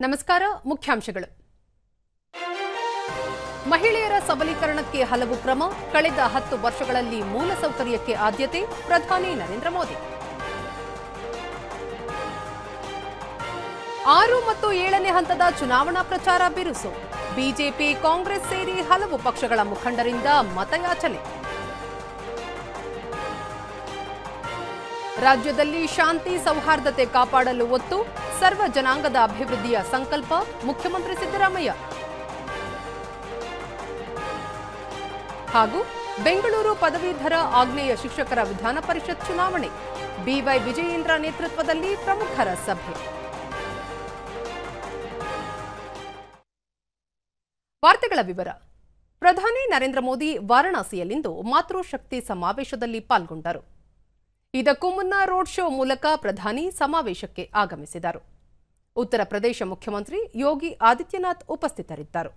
ನಮಸ್ಕಾರ. ಮುಖ್ಯಾಂಶಗಳು. ಮಹಿಳೆಯರ ಸಬಲೀಕರಣಕ್ಕೆ ಹಲವು ಕ್ರಮ. ಕಳೆದ 10 ವರ್ಷಗಳಲ್ಲಿ ಮೂಲಸೌಕರ್ಯಕ್ಕೆ ಆದ್ಯತೆ. ಪ್ರಧಾನಿ ನರೇಂದ್ರ ಮೋದಿ. 6 ಮತ್ತು 7ನೇ ಹಂತದ ಚುನಾವಣಾ ಪ್ರಚಾರ ಬಿರುಸು. ಬಿಜೆಪಿ, ಕಾಂಗ್ರೆಸ್ ಸೇರಿ ಹಲವು ಪಕ್ಷಗಳ ಮುಖಂಡರಿಂದ ಮತಯಾಚನೆ. ರಾಜ್ಯದಲ್ಲಿ ಶಾಂತಿ ಸೌಹಾರ್ದತೆ ಕಾಪಾಡಲು ಒತ್ತು. ಸರ್ವ ಜನಾಂಗದ ಅಭಿವೃದ್ಧಿಯ ಸಂಕಲ್ಪ. ಮುಖ್ಯಮಂತ್ರಿ ಸಿದ್ದರಾಮಯ್ಯ. ಹಾಗೂ ಬೆಂಗಳೂರು ಪದವೀಧರ ಆಗ್ನೇಯ ಶಿಕ್ಷಕರ ವಿಧಾನ ಪರಿಷತ್ ಚುನಾವಣೆ. ಬಿವೈ ವಿಜಯೇಂದ್ರ ನೇತೃತ್ವದಲ್ಲಿ ಪ್ರಮುಖರ ಸಭೆ. ವಾರ್ತೆಗಳ ವಿವರ. ಪ್ರಧಾನಿ ನರೇಂದ್ರ ಮೋದಿ ವಾರಾಣಸಿಯಲ್ಲಿಂದು ಮಾತೃಶಕ್ತಿ ಸಮಾವೇಶದಲ್ಲಿ ಪಾಲ್ಗೊಂಡರು. ಇದಕ್ಕೂ ಮುನ್ನ ರೋಡ್ ಶೋ ಮೂಲಕ ಪ್ರಧಾನಿ ಸಮಾವೇಶಕ್ಕೆ ಆಗಮಿಸಿದರು. ಉತ್ತರ ಪ್ರದೇಶ ಮುಖ್ಯಮಂತ್ರಿ ಯೋಗಿ ಆದಿತ್ಯನಾಥ್ ಉಪಸ್ಥಿತರಿದ್ದರು.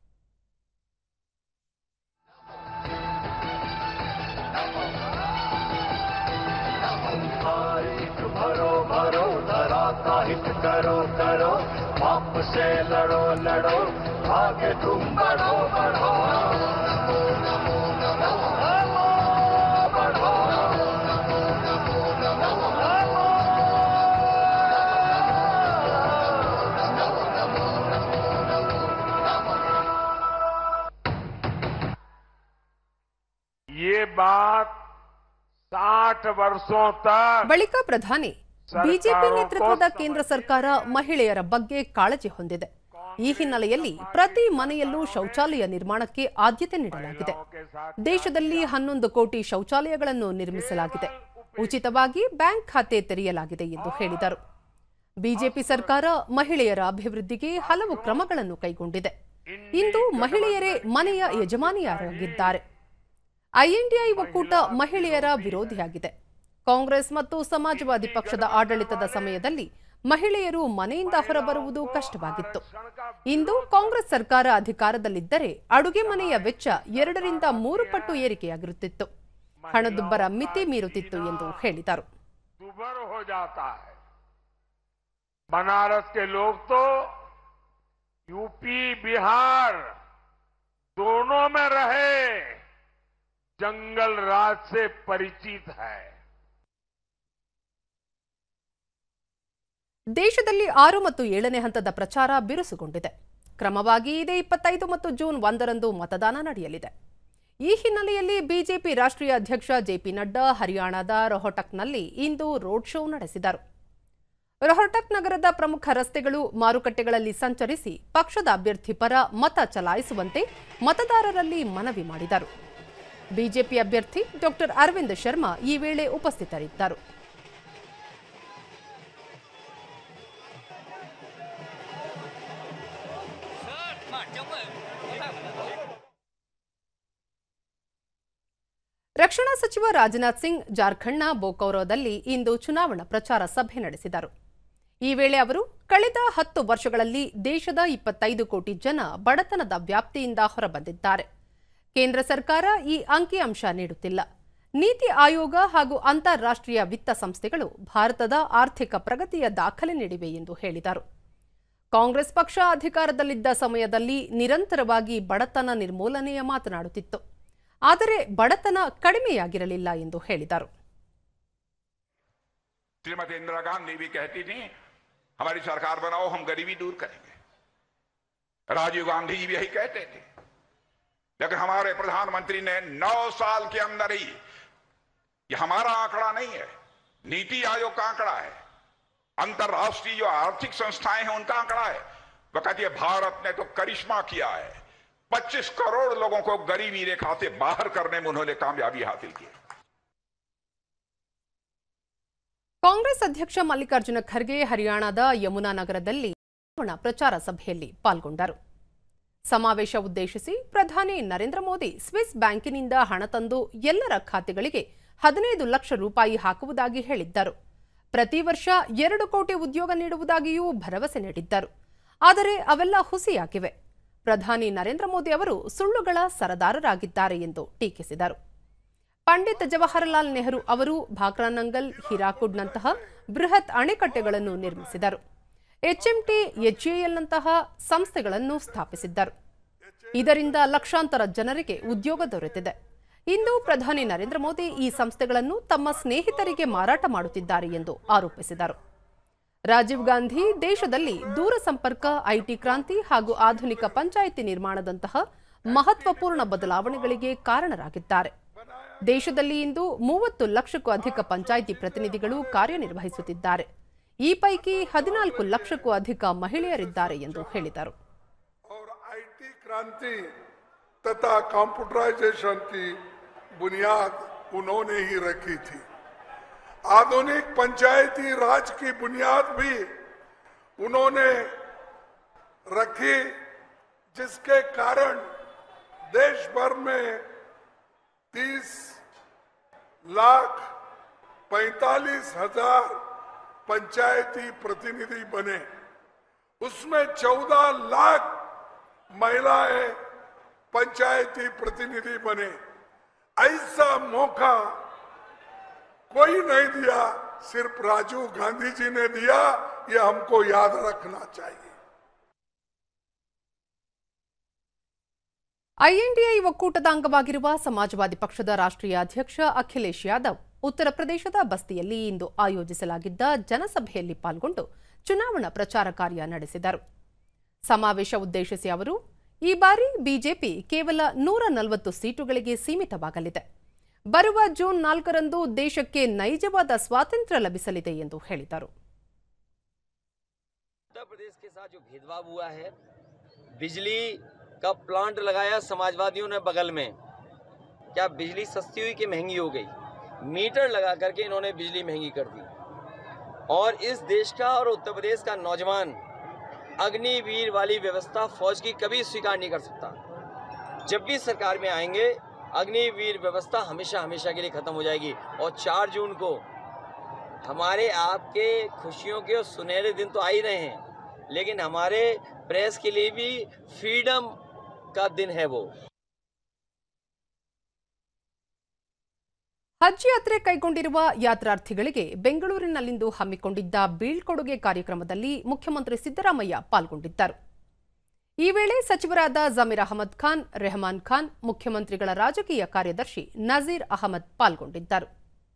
ಬಳಿಕ ಪ್ರಧಾನಿ ಬಿಜೆಪಿ ನೇತೃತ್ವದ ಕೇಂದ್ರ ಸರ್ಕಾರ ಮಹಿಳೆಯರ ಬಗ್ಗೆ ಕಾಳಜಿ ಹೊಂದಿದೆ. ಈ ಹಿನ್ನೆಲೆಯಲ್ಲಿ ಪ್ರತಿ ಮನೆಯಲ್ಲೂ ಶೌಚಾಲಯ ನಿರ್ಮಾಣಕ್ಕೆ ಆದ್ಯತೆ ನೀಡಲಾಗಿದೆ. ದೇಶದಲ್ಲಿ 11 ಕೋಟಿ ಶೌಚಾಲಯಗಳನ್ನು ನಿರ್ಮಿಸಲಾಗಿದೆ. ಉಚಿತವಾಗಿ ಬ್ಯಾಂಕ್ ಖಾತೆ ತೆರೆಯಲಾಗಿದೆ ಎಂದು ಹೇಳಿದರು. ಬಿಜೆಪಿ ಸರ್ಕಾರ ಮಹಿಳೆಯರ ಅಭಿವೃದ್ಧಿಗೆ ಹಲವು ಕ್ರಮಗಳನ್ನು ಕೈಗೊಂಡಿದೆ. ಇಂದು ಮಹಿಳೆಯರೇ ಮನೆಯ ಯಜಮಾನಿಯಾಗಿದ್ದಾರೆ. ಐಎನ್ಡಿಐ ಒಕ್ಕೂಟ ಮಹಿಳೆಯರ ವಿರೋಧಿಯಾಗಿದೆ. ಕಾಂಗ್ರೆಸ್ ಮತ್ತು ಸಮಾಜವಾದಿ ಪಕ್ಷದ ಆಡಳಿತದ ಸಮಯದಲ್ಲಿ ಮಹಿಳೆಯರು ಮನೆಯಿಂದ ಹೊರಬರುವುದು ಕಷ್ಟವಾಗಿತ್ತು. ಇಂದು ಕಾಂಗ್ರೆಸ್ ಸರ್ಕಾರ ಅಧಿಕಾರದಲ್ಲಿದ್ದರೆ ಅಡುಗೆ ಮನೆಯ ವೆಚ್ಚ 2 ರಿಂದ 3 ಪಟ್ಟು ಏರಿಕೆಯಾಗಿರುತ್ತಿತ್ತು. ಹಣದುಬ್ಬರ ಮಿತಿ ಮೀರುತ್ತಿತ್ತು ಎಂದು ಹೇಳಿದರು. बनारस के लोग तो यूपी बिहार दोनों में रहे जंगल राज से परिचित है. ದೇಶದಲ್ಲಿ 6 ಮತ್ತು 7ನೇ ಹಂತದ ಪ್ರಚಾರ ಬಿರುಸುಗೊಂಡಿದೆ. ಕ್ರಮವಾಗಿ ಇದೇ 25 ಮತ್ತು ಜೂನ್ 1ರಂದು ಮತದಾನ ನಡೆಯಲಿದೆ. ಈ ಹಿನ್ನೆಲೆಯಲ್ಲಿ ಬಿಜೆಪಿ ರಾಷ್ಟ್ರೀಯ ಅಧ್ಯಕ್ಷ ಜೆಪಿ ನಡ್ಡಾ ಹರಿಯಾಣದ ರೋಹಟಕ್ನಲ್ಲಿ ಇಂದು ರೋಡ್ ಶೋ ನಡೆಸಿದರು. ರೋಹಟಕ್ ನಗರದ ಪ್ರಮುಖ ರಸ್ತೆಗಳು, ಮಾರುಕಟ್ಟೆಗಳಲ್ಲಿ ಸಂಚರಿಸಿ ಪಕ್ಷದ ಅಭ್ಯರ್ಥಿ ಪರ ಮತ ಚಲಾಯಿಸುವಂತೆ ಮತದಾರರಲ್ಲಿ ಮನವಿ ಮಾಡಿದರು. ಬಿಜೆಪಿ ಅಭ್ಯರ್ಥಿ ಡಾಕ್ಟರ್ ಅರವಿಂದ್ ಶರ್ಮಾ ಈ ವೇಳೆ ಉಪಸ್ಥಿತರಿದ್ದರು. ರಕ್ಷಣಾ ಸಚಿವ ರಾಜನಾಥ್ ಸಿಂಗ್ ಜಾರ್ಖಂಡ್ನ ಬೋಕೌರೋದಲ್ಲಿ ಇಂದು ಚುನಾವಣಾ ಪ್ರಚಾರ ಸಭೆ ನಡೆಸಿದರು. ಈ ವೇಳೆ ಅವರು ಕಳೆದ 10 ವರ್ಷಗಳಲ್ಲಿ ದೇಶದ 25 ಕೋಟಿ ಜನ ಬಡತನದ ವ್ಯಾಪ್ತಿಯಿಂದ ಹೊರಬಂದಿದ್ದಾರೆ. ಕೇಂದ್ರ ಸರ್ಕಾರ ಈ ಅಂಕಿಅಂಶ ನೀಡುತ್ತಿಲ್ಲ. ನೀತಿ ಆಯೋಗ ಹಾಗೂ ಅಂತಾರಾಷ್ಟ್ರೀಯ ವಿತ್ತ ಸಂಸ್ಥೆಗಳು ಭಾರತದ ಆರ್ಥಿಕ ಪ್ರಗತಿಯ ದಾಖಲೆ ನೀಡಿವೆ ಎಂದು ಹೇಳಿದರು. ಕಾಂಗ್ರೆಸ್ ಪಕ್ಷ ಅಧಿಕಾರದಲ್ಲಿದ್ದ ಸಮಯದಲ್ಲಿ ನಿರಂತರವಾಗಿ ಬಡತನ ನಿರ್ಮೂಲನೆಯ ಮಾತನಾಡುತ್ತಿತ್ತು. ಆದರೆ ಬಡತನ ಕಡಿಮೆಯಾಗಿರಲಿಲ್ಲ ಎಂದು ಹೇಳಿದರು. श्रीमती इंदिरा गांधी भी कहती थी हमारी सरकार बनाओ हम गरीबी दूर करेंगे. राजीव गांधी जी भी यही कहते थे. लेकिन हमारे प्रधानमंत्री ने 9 साल के अंदर ही, ये हमारा आंकड़ा नहीं है, नीति आयोग का आंकड़ा है, अंतरराष्ट्रीय जो आर्थिक संस्थाएं हैं उनका आंकड़ा है. वह कहती है भारत ने तो करिश्मा किया है. 25 करोड़ लोगों को गरीबी रेखा से बाहर करने में उन्होंने कामयाबी हासिल की. ಕಾಂಗ್ರೆಸ್ ಅಧ್ಯಕ್ಷ ಮಲ್ಲಿಕಾರ್ಜುನ ಖರ್ಗೆ ಹರಿಯಾಣದ ಯಮುನಾ ನಗರದಲ್ಲಿ ಚುನಾವಣಾ ಪ್ರಚಾರ ಸಭೆಯಲ್ಲಿ ಪಾಲ್ಗೊಂಡರು. ಸಮಾವೇಶ ಉದ್ದೇಶಿಸಿ ಪ್ರಧಾನಿ ನರೇಂದ್ರ ಮೋದಿ ಸ್ವಿಸ್ ಬ್ಯಾಂಕಿನಿಂದ ಹಣ ತಂದು ಎಲ್ಲರ ಖಾತೆಗಳಿಗೆ 15 ಲಕ್ಷ ರೂಪಾಯಿ ಹಾಕುವುದಾಗಿ ಹೇಳಿದ್ದರು. ಪ್ರತಿ ವರ್ಷ 2 ಕೋಟಿ ಉದ್ಯೋಗ ನೀಡುವುದಾಗಿಯೂ ಭರವಸೆ ನೀಡಿದ್ದರು. ಆದರೆ ಅವೆಲ್ಲ ಹುಸಿಯಾಗಿವೆ. ಪ್ರಧಾನಿ ನರೇಂದ್ರ ಮೋದಿ ಅವರು ಸುಳ್ಳುಗಳ ಸರದಾರರಾಗಿದ್ದಾರೆ ಎಂದು ಟೀಕಿಸಿದರು. ಪಂಡಿತ್ ಜವಾಹರಲಾಲ್ ನೆಹರು ಅವರು ಭಾಕ್ರಾನಂಗಲ್, ಹೀರಾಕುಡ್ನಂತಹ ಬೃಹತ್ ಅಣೆಕಟ್ಟೆಗಳನ್ನು ನಿರ್ಮಿಸಿದರು. HMT, HAL ನಂತಹ ಸಂಸ್ಥೆಗಳನ್ನು ಸ್ಥಾಪಿಸಿದ್ದರು. ಇದರಿಂದ ಲಕ್ಷಾಂತರ ಜನರಿಗೆ ಉದ್ಯೋಗ ದೊರೆತಿದೆ. ಇಂದು ಪ್ರಧಾನಿ ನರೇಂದ್ರ ಮೋದಿ ಈ ಸಂಸ್ಥೆಗಳನ್ನು ತಮ್ಮ ಸ್ನೇಹಿತರಿಗೆ ಮಾರಾಟ ಮಾಡುತ್ತಿದ್ದಾರೆ ಎಂದು ಆರೋಪಿಸಿದರು. ರಾಜೀವ್ ಗಾಂಧಿ ದೇಶದಲ್ಲಿ ದೂರಸಂಪರ್ಕ, ಐಟಿ ಕ್ರಾಂತಿ ಹಾಗೂ ಆಧುನಿಕ ಪಂಚಾಯಿತಿ ನಿರ್ಮಾಣದಂತಹ ಮಹತ್ವಪೂರ್ಣ ಬದಲಾವಣೆಗಳಿಗೆ ಕಾರಣರಾಗಿದ್ದಾರೆ. ದೇಶದಲ್ಲಿ ಇಂದು 30 ಲಕ್ಷಕ್ಕೂ ಅಧಿಕ ಪಂಚಾಯಿತಿ ಪ್ರತಿನಿಧಿಗಳು ಕಾರ್ಯನಿರ್ವಹಿಸುತ್ತಿದ್ದಾರೆ. ಈ ಪೈಕಿ 14 ಲಕ್ಷಕ್ಕೂ ಅಧಿಕ ಮಹಿಳೆಯರಿದ್ದಾರೆ ಎಂದು ಹೇಳಿದರು. आईटी क्रांति तथा कंप्यूटराइजेशन की बुनियाद उन्होंने ही रखी थी। आधुनिक पंचायती राज की बुनियाद भी उन्होंने रखी, जिसके कारण देश भर में 30,45,000 पंचायती प्रतिनिधि बने। उसमें 14 लाख महिलाएं पंचायती प्रतिनिधि बने। ऐसा मौका कोई नहीं दिया, सिर्फ राजीव गांधी जी ने दिया। ये हमको याद रखना चाहिए। INDI ಒಕ್ಕೂಟದ ಅಂಗವಾಗಿರುವ ಸಮಾಜವಾದಿ ಪಕ್ಷದ ರಾಷ್ಟ್ರೀಯ ಅಧ್ಯಕ್ಷ ಅಖಿಲೇಶ್ ಯಾದವ್ ಉತ್ತರ ಪ್ರದೇಶದ ಬಸ್ತಿಯಲ್ಲಿ ಇಂದು ಆಯೋಜಿಸಲಾಗಿದ್ದ ಜನಸಭೆಯಲ್ಲಿ ಪಾಲ್ಗೊಂಡು ಚುನಾವಣಾ ಪ್ರಚಾರ ಕಾರ್ಯ ನಡೆಸಿದರು. ಸಮಾವೇಶ ಉದ್ದೇಶಿಸಿ ಅವರು, ಈ ಬಾರಿ ಬಿಜೆಪಿ ಕೇವಲ 140 ಸೀಟುಗಳಿಗೆ ಸೀಮಿತವಾಗಲಿದೆ. ಬರುವ ಜೂನ್ 4ರಂದು ದೇಶಕ್ಕೆ ನೈಜವಾದ ಸ್ವಾತಂತ್ರ್ಯ ಲಭಿಸಲಿದೆ ಎಂದು ಹೇಳಿದರು. उत्तर प्रदेश के साथ जो भेदभाव हुआ है, बिजली का प्लांट लगाया समाजवादियों ने बगल में, क्या बिजली सस्ती हुई कि महंगी हो गई? मीटर लगा करके इन्होंने बिजली महंगी कर दी। और इस देश का और उत्तर प्रदेश का नौजवान अग्निवीर वाली व्यवस्था फौज की कभी स्वीकार नहीं कर सकता। जब भी सरकार में आएंगे अग्निवीर व्यवस्था हमेशा हमेशा के लिए खत्म हो जाएगी। और 4 जून को हमारे आपके खुशियों के सुनहरे दिन तो आ ही रहे हैं, लेकिन हमारे प्रेस के लिए भी फ्रीडम का दिन है वो। ಹಜ್ ಯಾತ್ರೆ ಕೈಗೊಂಡಿರುವ ಯಾತ್ರಾರ್ಥಿಗಳಿಗೆ ಬೆಂಗಳೂರಿನಲ್ಲಿಂದು ಹಮ್ಮಿಕೊಂಡಿದ್ದ ಬೀಳ್ಕೊಡುಗೆ ಕಾರ್ಯಕ್ರಮದಲ್ಲಿ ಮುಖ್ಯಮಂತ್ರಿ ಸಿದ್ದರಾಮಯ್ಯ ಪಾಲ್ಗೊಂಡಿದ್ದರು. ಈ ವೇಳೆ ಸಚಿವರಾದ ಜಮೀರ್ ಅಹಮದ್ ಖಾನ್, ರೆಹಮಾನ್ ಖಾನ್, ಮುಖ್ಯಮಂತ್ರಿಗಳ ರಾಜಕೀಯ ಕಾರ್ಯದರ್ಶಿ ನಜೀರ್ ಅಹಮದ್ ಪಾಲ್ಗೊಂಡಿದ್ದರು.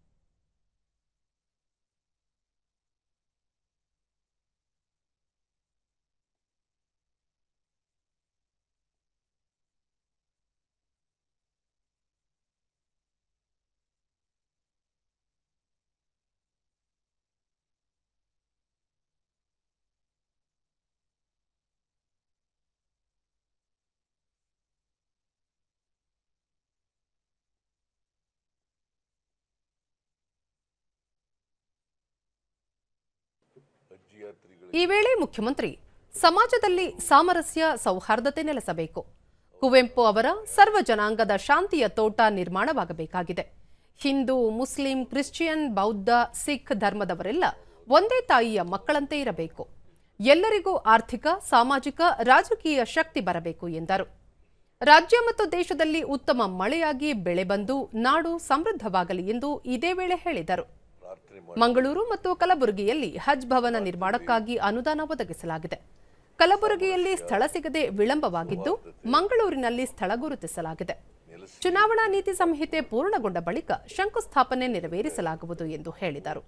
ಈ ವೇಳೆ ಮುಖ್ಯಮಂತ್ರಿ, ಸಮಾಜದಲ್ಲಿ ಸಾಮರಸ್ಯ, ಸೌಹಾರ್ದತೆ ನೆಲೆಸಬೇಕು. ಕುವೆಂಪು ಅವರ ಸರ್ವ ಜನಾಂಗದ ಶಾಂತಿಯ ತೋಟ ನಿರ್ಮಾಣವಾಗಬೇಕಾಗಿದೆ. ಹಿಂದೂ, ಮುಸ್ಲಿಂ, ಕ್ರಿಶ್ಚಿಯನ್, ಬೌದ್ಧ, ಸಿಖ್ ಧರ್ಮದವರೆಲ್ಲ ಒಂದೇ ತಾಯಿಯ ಮಕ್ಕಳಂತೆ ಇರಬೇಕು. ಎಲ್ಲರಿಗೂ ಆರ್ಥಿಕ, ಸಾಮಾಜಿಕ, ರಾಜಕೀಯ ಶಕ್ತಿ ಬರಬೇಕು ಎಂದರು. ರಾಜ್ಯ ಮತ್ತು ದೇಶದಲ್ಲಿ ಉತ್ತಮ ಮಳೆಯಾಗಿ ಬೆಳೆ ಬಂದು ನಾಡು ಸಮೃದ್ಧವಾಗಲಿ ಎಂದು ಇದೇ ವೇಳೆ ಹೇಳಿದರು. ಮಂಗಳೂರು ಮತ್ತು ಕಲಬುರಗಿಯಲ್ಲಿ ಹಜ್ ಭವನ ನಿರ್ಮಾಣಕ್ಕಾಗಿ ಅನುದಾನ ಒದಗಿಸಲಾಗಿದೆ. ಕಲಬುರಗಿಯಲ್ಲಿ ಸ್ಥಳ ಸಿಗದೆ ವಿಳಂಬವಾಗಿದ್ದು, ಮಂಗಳೂರಿನಲ್ಲಿ ಸ್ಥಳ ಗುರುತಿಸಲಾಗಿದೆ. ಚುನಾವಣಾ ನೀತಿ ಸಂಹಿತೆ ಪೂರ್ಣಗೊಂಡ ಬಳಿಕ ಶಂಕುಸ್ಥಾಪನೆ ನೆರವೇರಿಸಲಾಗುವುದು ಎಂದು ಹೇಳಿದರು.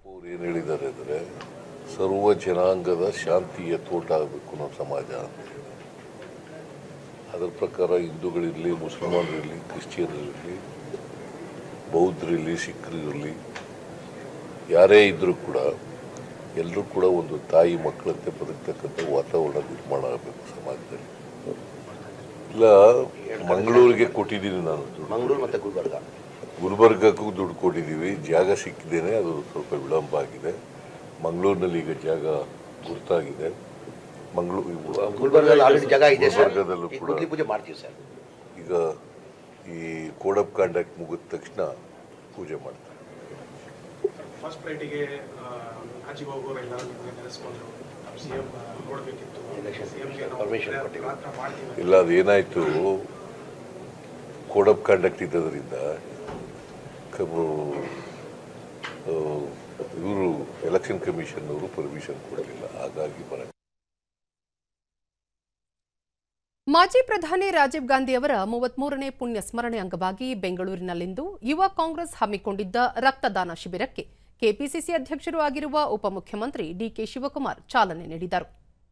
ಸರ್ವ ಜನಾಂಗದ ಶಾಂತಿಯ ತೋಟ ಆಗಬೇಕು ನಮ್ಮ ಸಮಾಜ. ಅದರ ಪ್ರಕಾರ ಹಿಂದೂಗಳಿರಲಿ, ಮುಸಲ್ಮಾನರಿರಲಿ, ಕ್ರಿಶ್ಚಿಯನ್ರಿರಲಿ, ಬೌದ್ಧರಿರಲಿ, ಸಿಖ್ರಿರಲಿ, ಯಾರೇ ಇದ್ರೂ ಕೂಡ ಎಲ್ಲರೂ ಕೂಡ ಒಂದು ತಾಯಿ ಮಕ್ಕಳಂತೆ ಬದುಕ್ತಕ್ಕಂಥ ವಾತಾವರಣ ನಿರ್ಮಾಣ ಆಗಬೇಕು ಸಮಾಜದಲ್ಲಿ. ಇಲ್ಲ, ಮಂಗಳೂರಿಗೆ ಕೊಟ್ಟಿದ್ದೀನಿ ನಾನು ದುಡ್ಡು, ಮಂಗಳೂರು ಮತ್ತು ಗುಲ್ಬರ್ಗಕ್ಕೂ ದುಡ್ಡು ಕೊಟ್ಟಿದ್ದೀವಿ. ಜಾಗ ಸಿಕ್ಕಿದ್ದೇನೆ, ಅದು ಸ್ವಲ್ಪ ವಿಳಂಬ ಆಗಿದೆ. ಮಂಗಳೂರಿನಲ್ಲಿ ಈಗ ಜಾಗ ಗುರ್ತಾಗಿದೆ. ಗುಲ್ಬರ್ಗದಲ್ಲೂ ಕೂಡ ಈಗ ಈ ಕೋಡ್ ಆಫ್ ಕಾಂಡಕ್ಟ್ ಮುಗಿದ ತಕ್ಷಣ ಪೂಜೆ ಮಾಡ್ತಾರೆ. ಫಸ್ಟ್ ಫ್ಲೈಟಿಗೆ ಹಜ್ಜಿಗೆ ಹೋಗೋರು ಎಲ್ಲರೂ ನೆನೆಸ್ಕೊಂಡ್ರು. ಸಿಎಂ ನೋಡಬೇಕಿತ್ತು, ಇಲ್ಲ ಅದೇನಾಯಿತು, ಕೋಡ್ ಆಫ್ ಕಾಂಡಕ್ಟ್ ಇದ್ದದ್ರಿಂದ ಇವರು ಎಲೆಕ್ಷನ್ ಕಮಿಷನ್ ಅವರು ಪರ್ಮಿಷನ್ ಕೊಡಲಿಲ್ಲ, ಹಾಗಾಗಿ ಬರ ಮಾಜಿ ಪ್ರಧಾನಿ ರಾಜೀವ್ ಗಾಂಧಿ ಅವರ 33ನೇ ಪುಣ್ಯ ಸ್ಮರಣೆ ಅಂಗವಾಗಿ ಬೆಂಗಳೂರಿನಲ್ಲಿಂದು ಯುವ ಕಾಂಗ್ರೆಸ್ ಹಮ್ಮಿಕೊಂಡಿದ್ದ ರಕ್ತದಾನ ಶಿಬಿರಕ್ಕೆ ಕೆಪಿಸಿಸಿ ಅಧ್ಯಕ್ಷರು ಆಗಿರುವ ಉಪಮುಖ್ಯಮಂತ್ರಿ ಡಿಕೆ ಶಿವಕುಮಾರ್ ಚಾಲನೆ ನೀಡಿದರು.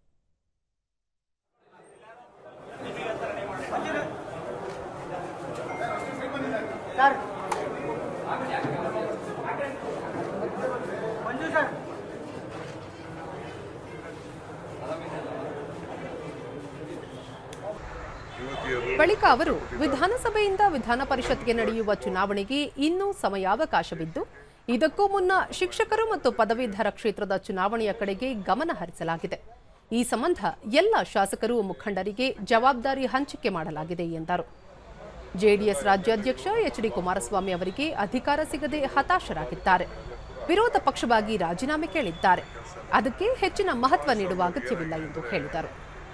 ಬಳಿಕ ಅವರು ವಿಧಾನಸಭೆಯಿಂದ ವಿಧಾನ ಪರಿಷತ್ಗೆ ನಡೆಯುವ ಚುನಾವಣೆಗೆ ಇನ್ನೂ ಸಮಯಾವಕಾಶವಿದ್ದು ಇದಕ್ಕೂ ಮುನ್ನ ಶಿಕ್ಷಕರು ಮತ್ತು ಪದವೀಧರ ಕ್ಷೇತ್ರದ ಚುನಾವಣೆಯ ಕಡೆಗೆ ಗಮನ ಹರಿಸಲಾಗಿದೆ. ಈ ಸಂಬಂಧ ಎಲ್ಲ ಶಾಸಕರು ಮುಖಂಡರಿಗೆ ಜವಾಬ್ದಾರಿ ಹಂಚಿಕೆ ಮಾಡಲಾಗಿದೆ ಎಂದರು. ಜೆಡಿಎಸ್ ರಾಜ್ಯಾಧ್ಯಕ್ಷ ಎಚ್.ಡಿ. ಕುಮಾರಸ್ವಾಮಿ ಅವರಿಗೆ ಅಧಿಕಾರ ಸಿಗದೆ ಹತಾಶರಾಗಿದ್ದಾರೆ. ವಿರೋಧ ಪಕ್ಷವಾಗಿ ರಾಜೀನಾಮೆ ಕೇಳಿದ್ದಾರೆ. ಅದಕ್ಕೆ ಹೆಚ್ಚಿನ ಮಹತ್ವ ನೀಡುವ ಅಗತ್ಯವಿಲ್ಲ ಎಂದು ಹೇಳಿದರು.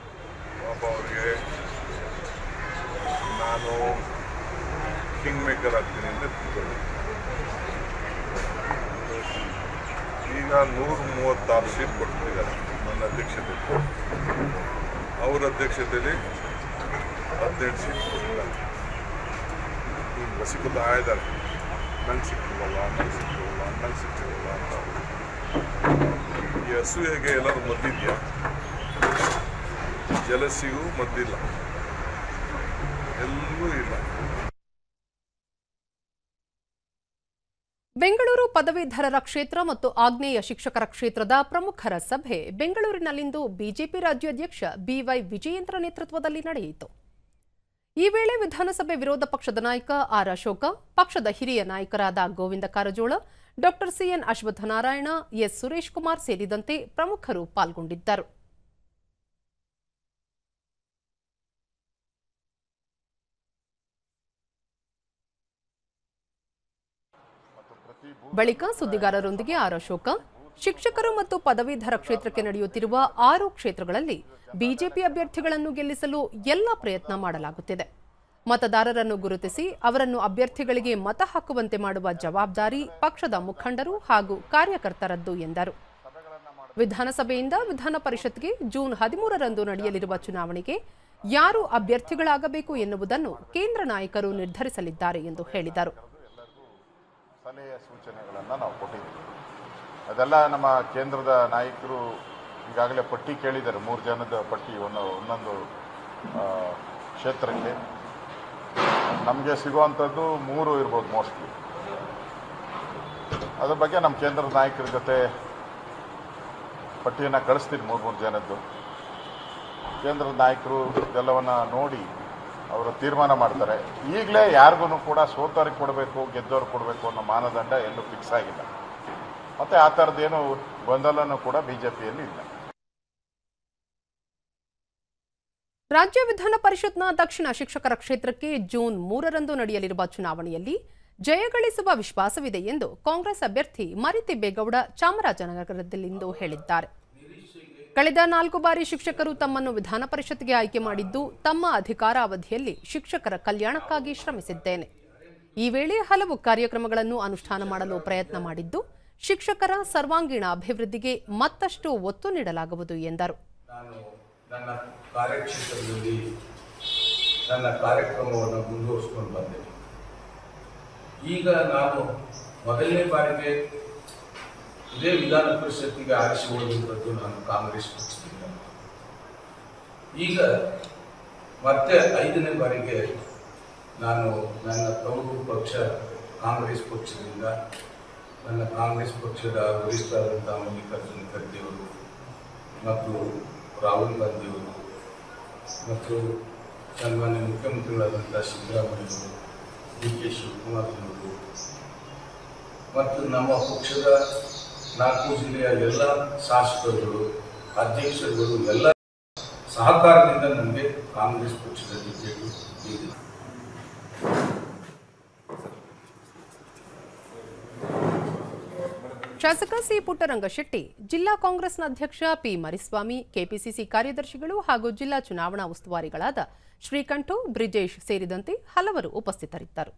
ನಾನು ಕಿಂಗ್ ಮೇಕರ್ ಆಗ್ತೀನಿ ಅಂತ ತಿಳ್ಕೊಳ್ಳಿ. ಈಗ 136 ಸೀಟ್ ಕೊಡ್ತಿದ್ದಾರೆ ನನ್ನ ಅಧ್ಯಕ್ಷತೆಯಲ್ಲಿ. ಅವರ ಅಧ್ಯಕ್ಷತೆಯಲ್ಲಿ 17 ಸೀಟ್ ಕೊಟ್ಟಿದ್ದಾರೆ. ಈಗ ರಸಿಕುಲ್ಲ ಆಯ್ದಾರೆ, ನಂಗೆ ಸಿಕ್ಕಿಲ್ಲ ಅಂತ. ಈ ಅಸೂಯೆಗೆ ಎಲ್ಲರೂ ಮದ್ದಿದೆಯಾ? ಜಲಸಿಗೂ ಮದ್ದಿಲ್ಲ, ಎಲ್ಲೂ ಇಲ್ಲ. ಬೆಂಗಳೂರು ಪದವೀಧರರ ಕ್ಷೇತ್ರ ಮತ್ತು ಆಗ್ನೇಯ ಶಿಕ್ಷಕರ ಕ್ಷೇತ್ರದ ಪ್ರಮುಖರ ಸಭೆ ಬೆಂಗಳೂರಿನಲ್ಲಿಂದು ಬಿಜೆಪಿ ರಾಜ್ಯಾಧ್ಯಕ್ಷ ಬಿವೈ ವಿಜಯೇಂದ್ರ ನೇತೃತ್ವದಲ್ಲಿ ನಡೆಯಿತು. ಈ ವೇಳೆ ವಿಧಾನಸಭೆ ವಿರೋಧ ಪಕ್ಷದ ನಾಯಕ ಆರ್ ಅಶೋಕ, ಪಕ್ಷದ ಹಿರಿಯ ನಾಯಕರಾದ Govind Karjol, Dr CN Ashwathnarayan, S Suresh Kumar ಸೇರಿದಂತೆ ಪ್ರಮುಖರು ಪಾಲ್ಗೊಂಡಿದ್ದರು. ಬಳಿಕ ಸುದ್ದಿಗಾರರೊಂದಿಗೆ ಆರ್ ಅಶೋಕ, ಶಿಕ್ಷಕರು ಮತ್ತು ಪದವೀಧರ ಕ್ಷೇತ್ರಕ್ಕೆ ನಡೆಯುತ್ತಿರುವ 6 ಕ್ಷೇತ್ರಗಳಲ್ಲಿ ಬಿಜೆಪಿ ಅಭ್ಯರ್ಥಿಗಳನ್ನು ಗೆಲ್ಲಿಸಲು ಎಲ್ಲ ಪ್ರಯತ್ನ ಮಾಡಲಾಗುತ್ತಿದೆ. ಮತದಾರರನ್ನು ಗುರುತಿಸಿ ಅವರನ್ನು ಅಭ್ಯರ್ಥಿಗಳಿಗೆ ಮತ ಹಾಕುವಂತೆ ಮಾಡುವ ಜವಾಬ್ದಾರಿ ಪಕ್ಷದ ಮುಖಂಡರು ಹಾಗೂ ಕಾರ್ಯಕರ್ತರದ್ದು ಎಂದರು. ವಿಧಾನಸಭೆಯಿಂದ ವಿಧಾನ ಪರಿಷತ್ಗೆ ಜೂನ್ 13ರಂದು ನಡೆಯಲಿರುವ ಚುನಾವಣೆಗೆ ಯಾರು ಅಭ್ಯರ್ಥಿಗಳಾಗಬೇಕು ಎನ್ನುವುದನ್ನು ಕೇಂದ್ರ ನಾಯಕರು ನಿರ್ಧರಿಸಲಿದ್ದಾರೆ ಎಂದು ಹೇಳಿದರು. ಸಲಹೆ ಸೂಚನೆಗಳನ್ನು ನಾವು ಕೊಟ್ಟಿದ್ದೀವಿ. ಅದೆಲ್ಲ ನಮ್ಮ ಕೇಂದ್ರದ ನಾಯಕರು ಈಗಾಗಲೇ ಪಟ್ಟಿ ಕೇಳಿದ್ದಾರೆ. 3 ಜನದ ಪಟ್ಟಿ ಒಂದೊಂದು ಕ್ಷೇತ್ರಕ್ಕೆ. ನಮಗೆ ಸಿಗುವಂಥದ್ದು 3 ಇರ್ಬೋದು ಮೋಸ್ಟ್ಲಿ. ಅದ್ರ ಬಗ್ಗೆ ನಮ್ಮ ಕೇಂದ್ರದ ನಾಯಕರ ಜೊತೆ ಪಟ್ಟಿಯನ್ನು ಕಳಿಸ್ತೀನಿ. 3 ಜನದ್ದು ಕೇಂದ್ರದ ನಾಯಕರು ಎಲ್ಲವನ್ನು ನೋಡಿ ಅವರು ತೀರ್ಮಾನ ಮಾಡ್ತಾರೆ. ಈಗಲೇ ಯಾರಿಗೂ ಕೂಡ ಸೋತವ್ರಿಗೆ ಕೊಡಬೇಕು, ಗೆದ್ದವ್ರಿಗೆ ಕೊಡಬೇಕು ಅನ್ನೋ ಮಾನದಂಡ ಎಲ್ಲೂ ಫಿಕ್ಸ್ ಆಗಿಲ್ಲ. ಮತ್ತು ಆ ಥರದ್ದೇನು ಗೊಂದಲನೂ ಕೂಡ ಬಿಜೆಪಿಯಲ್ಲಿ ಇಲ್ಲ. ರಾಜ್ಯ ವಿಧಾನ ಪರಿಷತ್ನ ದಕ್ಷಿಣ ಶಿಕ್ಷಕರ ಕ್ಷೇತ್ರಕ್ಕೆ ಜೂನ್ 3ರಂದು ನಡೆಯಲಿರುವ ಚುನಾವಣೆಯಲ್ಲಿ ಜಯಗಳಿಸುವ ವಿಶ್ವಾಸವಿದೆ ಎಂದು ಕಾಂಗ್ರೆಸ್ ಅಭ್ಯರ್ಥಿ ಮರಿತಿಬ್ಬೇಗೌಡ ಚಾಮರಾಜನಗರದಲ್ಲಿಂದು ಹೇಳಿದ್ದಾರೆ. ಕಳೆದ 4 ಬಾರಿ ಶಿಕ್ಷಕರು ತಮ್ಮನ್ನು ವಿಧಾನ ಪರಿಷತ್ಗೆ ಆಯ್ಕೆ ಮಾಡಿದ್ದು ತಮ್ಮ ಅಧಿಕಾರಾವಧಿಯಲ್ಲಿ ಶಿಕ್ಷಕರ ಕಲ್ಯಾಣಕ್ಕಾಗಿ ಶ್ರಮಿಸಿದ್ದೇನೆ. ಈ ವೇಳೆ ಹಲವು ಕಾರ್ಯಕ್ರಮಗಳನ್ನು ಅನುಷ್ಠಾನ ಮಾಡಲು ಪ್ರಯತ್ನ ಮಾಡಿದ್ದು ಶಿಕ್ಷಕರ ಸರ್ವಾಂಗೀಣ ಅಭಿವೃದ್ಧಿಗೆ ಮತ್ತಷ್ಟು ಒತ್ತು ನೀಡಲಾಗುವುದು ಎಂದರು. ನಾನು ನನ್ನ ಕಾರ್ಯಕ್ಷೇತ್ರದಲ್ಲಿ ನನ್ನ ಕಾರ್ಯಕ್ರಮವನ್ನು ಮುಂದುವರಿಸಿಕೊಂಡು ಬಂದೆ. ಈಗ ನಾನು ಮೊದಲನೇ ಬಾರಿಗೆ ಇದೇ ವಿಧಾನ ಪರಿಷತ್ತಿಗೆ ಆರಿಸಿ ಹೋಗಿರುವುದು ನಾನು ಕಾಂಗ್ರೆಸ್ ಪಕ್ಷದಿಂದ. ಈಗ ಮತ್ತೆ 5ನೇ ಬಾರಿಗೆ ನಾನು ನನ್ನ ತವರು ಪಕ್ಷ ಕಾಂಗ್ರೆಸ್ ಪಕ್ಷದಿಂದ ನನ್ನ ಕಾಂಗ್ರೆಸ್ ಪಕ್ಷದ ವರಿಷ್ಠರಾದಂಥ ಮಲ್ಲಿಕಾರ್ಜುನ ಖರ್ಗೆಯವರು ಮತ್ತು ರಾಹುಲ್ ಗಾಂಧಿಯವರು ಮತ್ತು ಸನ್ಮಾನ್ಯ ಮುಖ್ಯಮಂತ್ರಿಗಳಾದಂಥ ಸಿದ್ದರಾಮಯ್ಯವರು, ಡಿ ಕೆ ಶಿವಕುಮಾರ್ ಅವರು ಮತ್ತು ನಮ್ಮ ಪಕ್ಷದ 4 ಜಿಲ್ಲೆಯ ಎಲ್ಲ ಶಾಸಕರುಗಳು, ಅಧ್ಯಕ್ಷರುಗಳು ಎಲ್ಲ ಸಹಕಾರದಿಂದ ನನಗೆ ಕಾಂಗ್ರೆಸ್ ಪಕ್ಷದ ಟಿಕೆಟ್ ನೀಡಿದೆ. ಶಾಸಕ ಸಿ ಪುಟ್ಟರಂಗಶೆಟ್ಟಿ, ಜಿಲ್ಲಾ ಕಾಂಗ್ರೆಸ್ನ ಅಧ್ಯಕ್ಷ ಪಿ ಮರಿಸ್ವಾಮಿ, ಕೆಪಿಸಿಸಿ ಕಾರ್ಯದರ್ಶಿಗಳು ಹಾಗೂ ಜಿಲ್ಲಾ ಚುನಾವಣಾ ಉಸ್ತುವಾರಿಗಳಾದ ಶ್ರೀಕಂಠು, ಬ್ರಿಜೇಶ್ ಸೇರಿದಂತೆ ಹಲವರು ಉಪಸ್ಥಿತರಿದ್ದರು.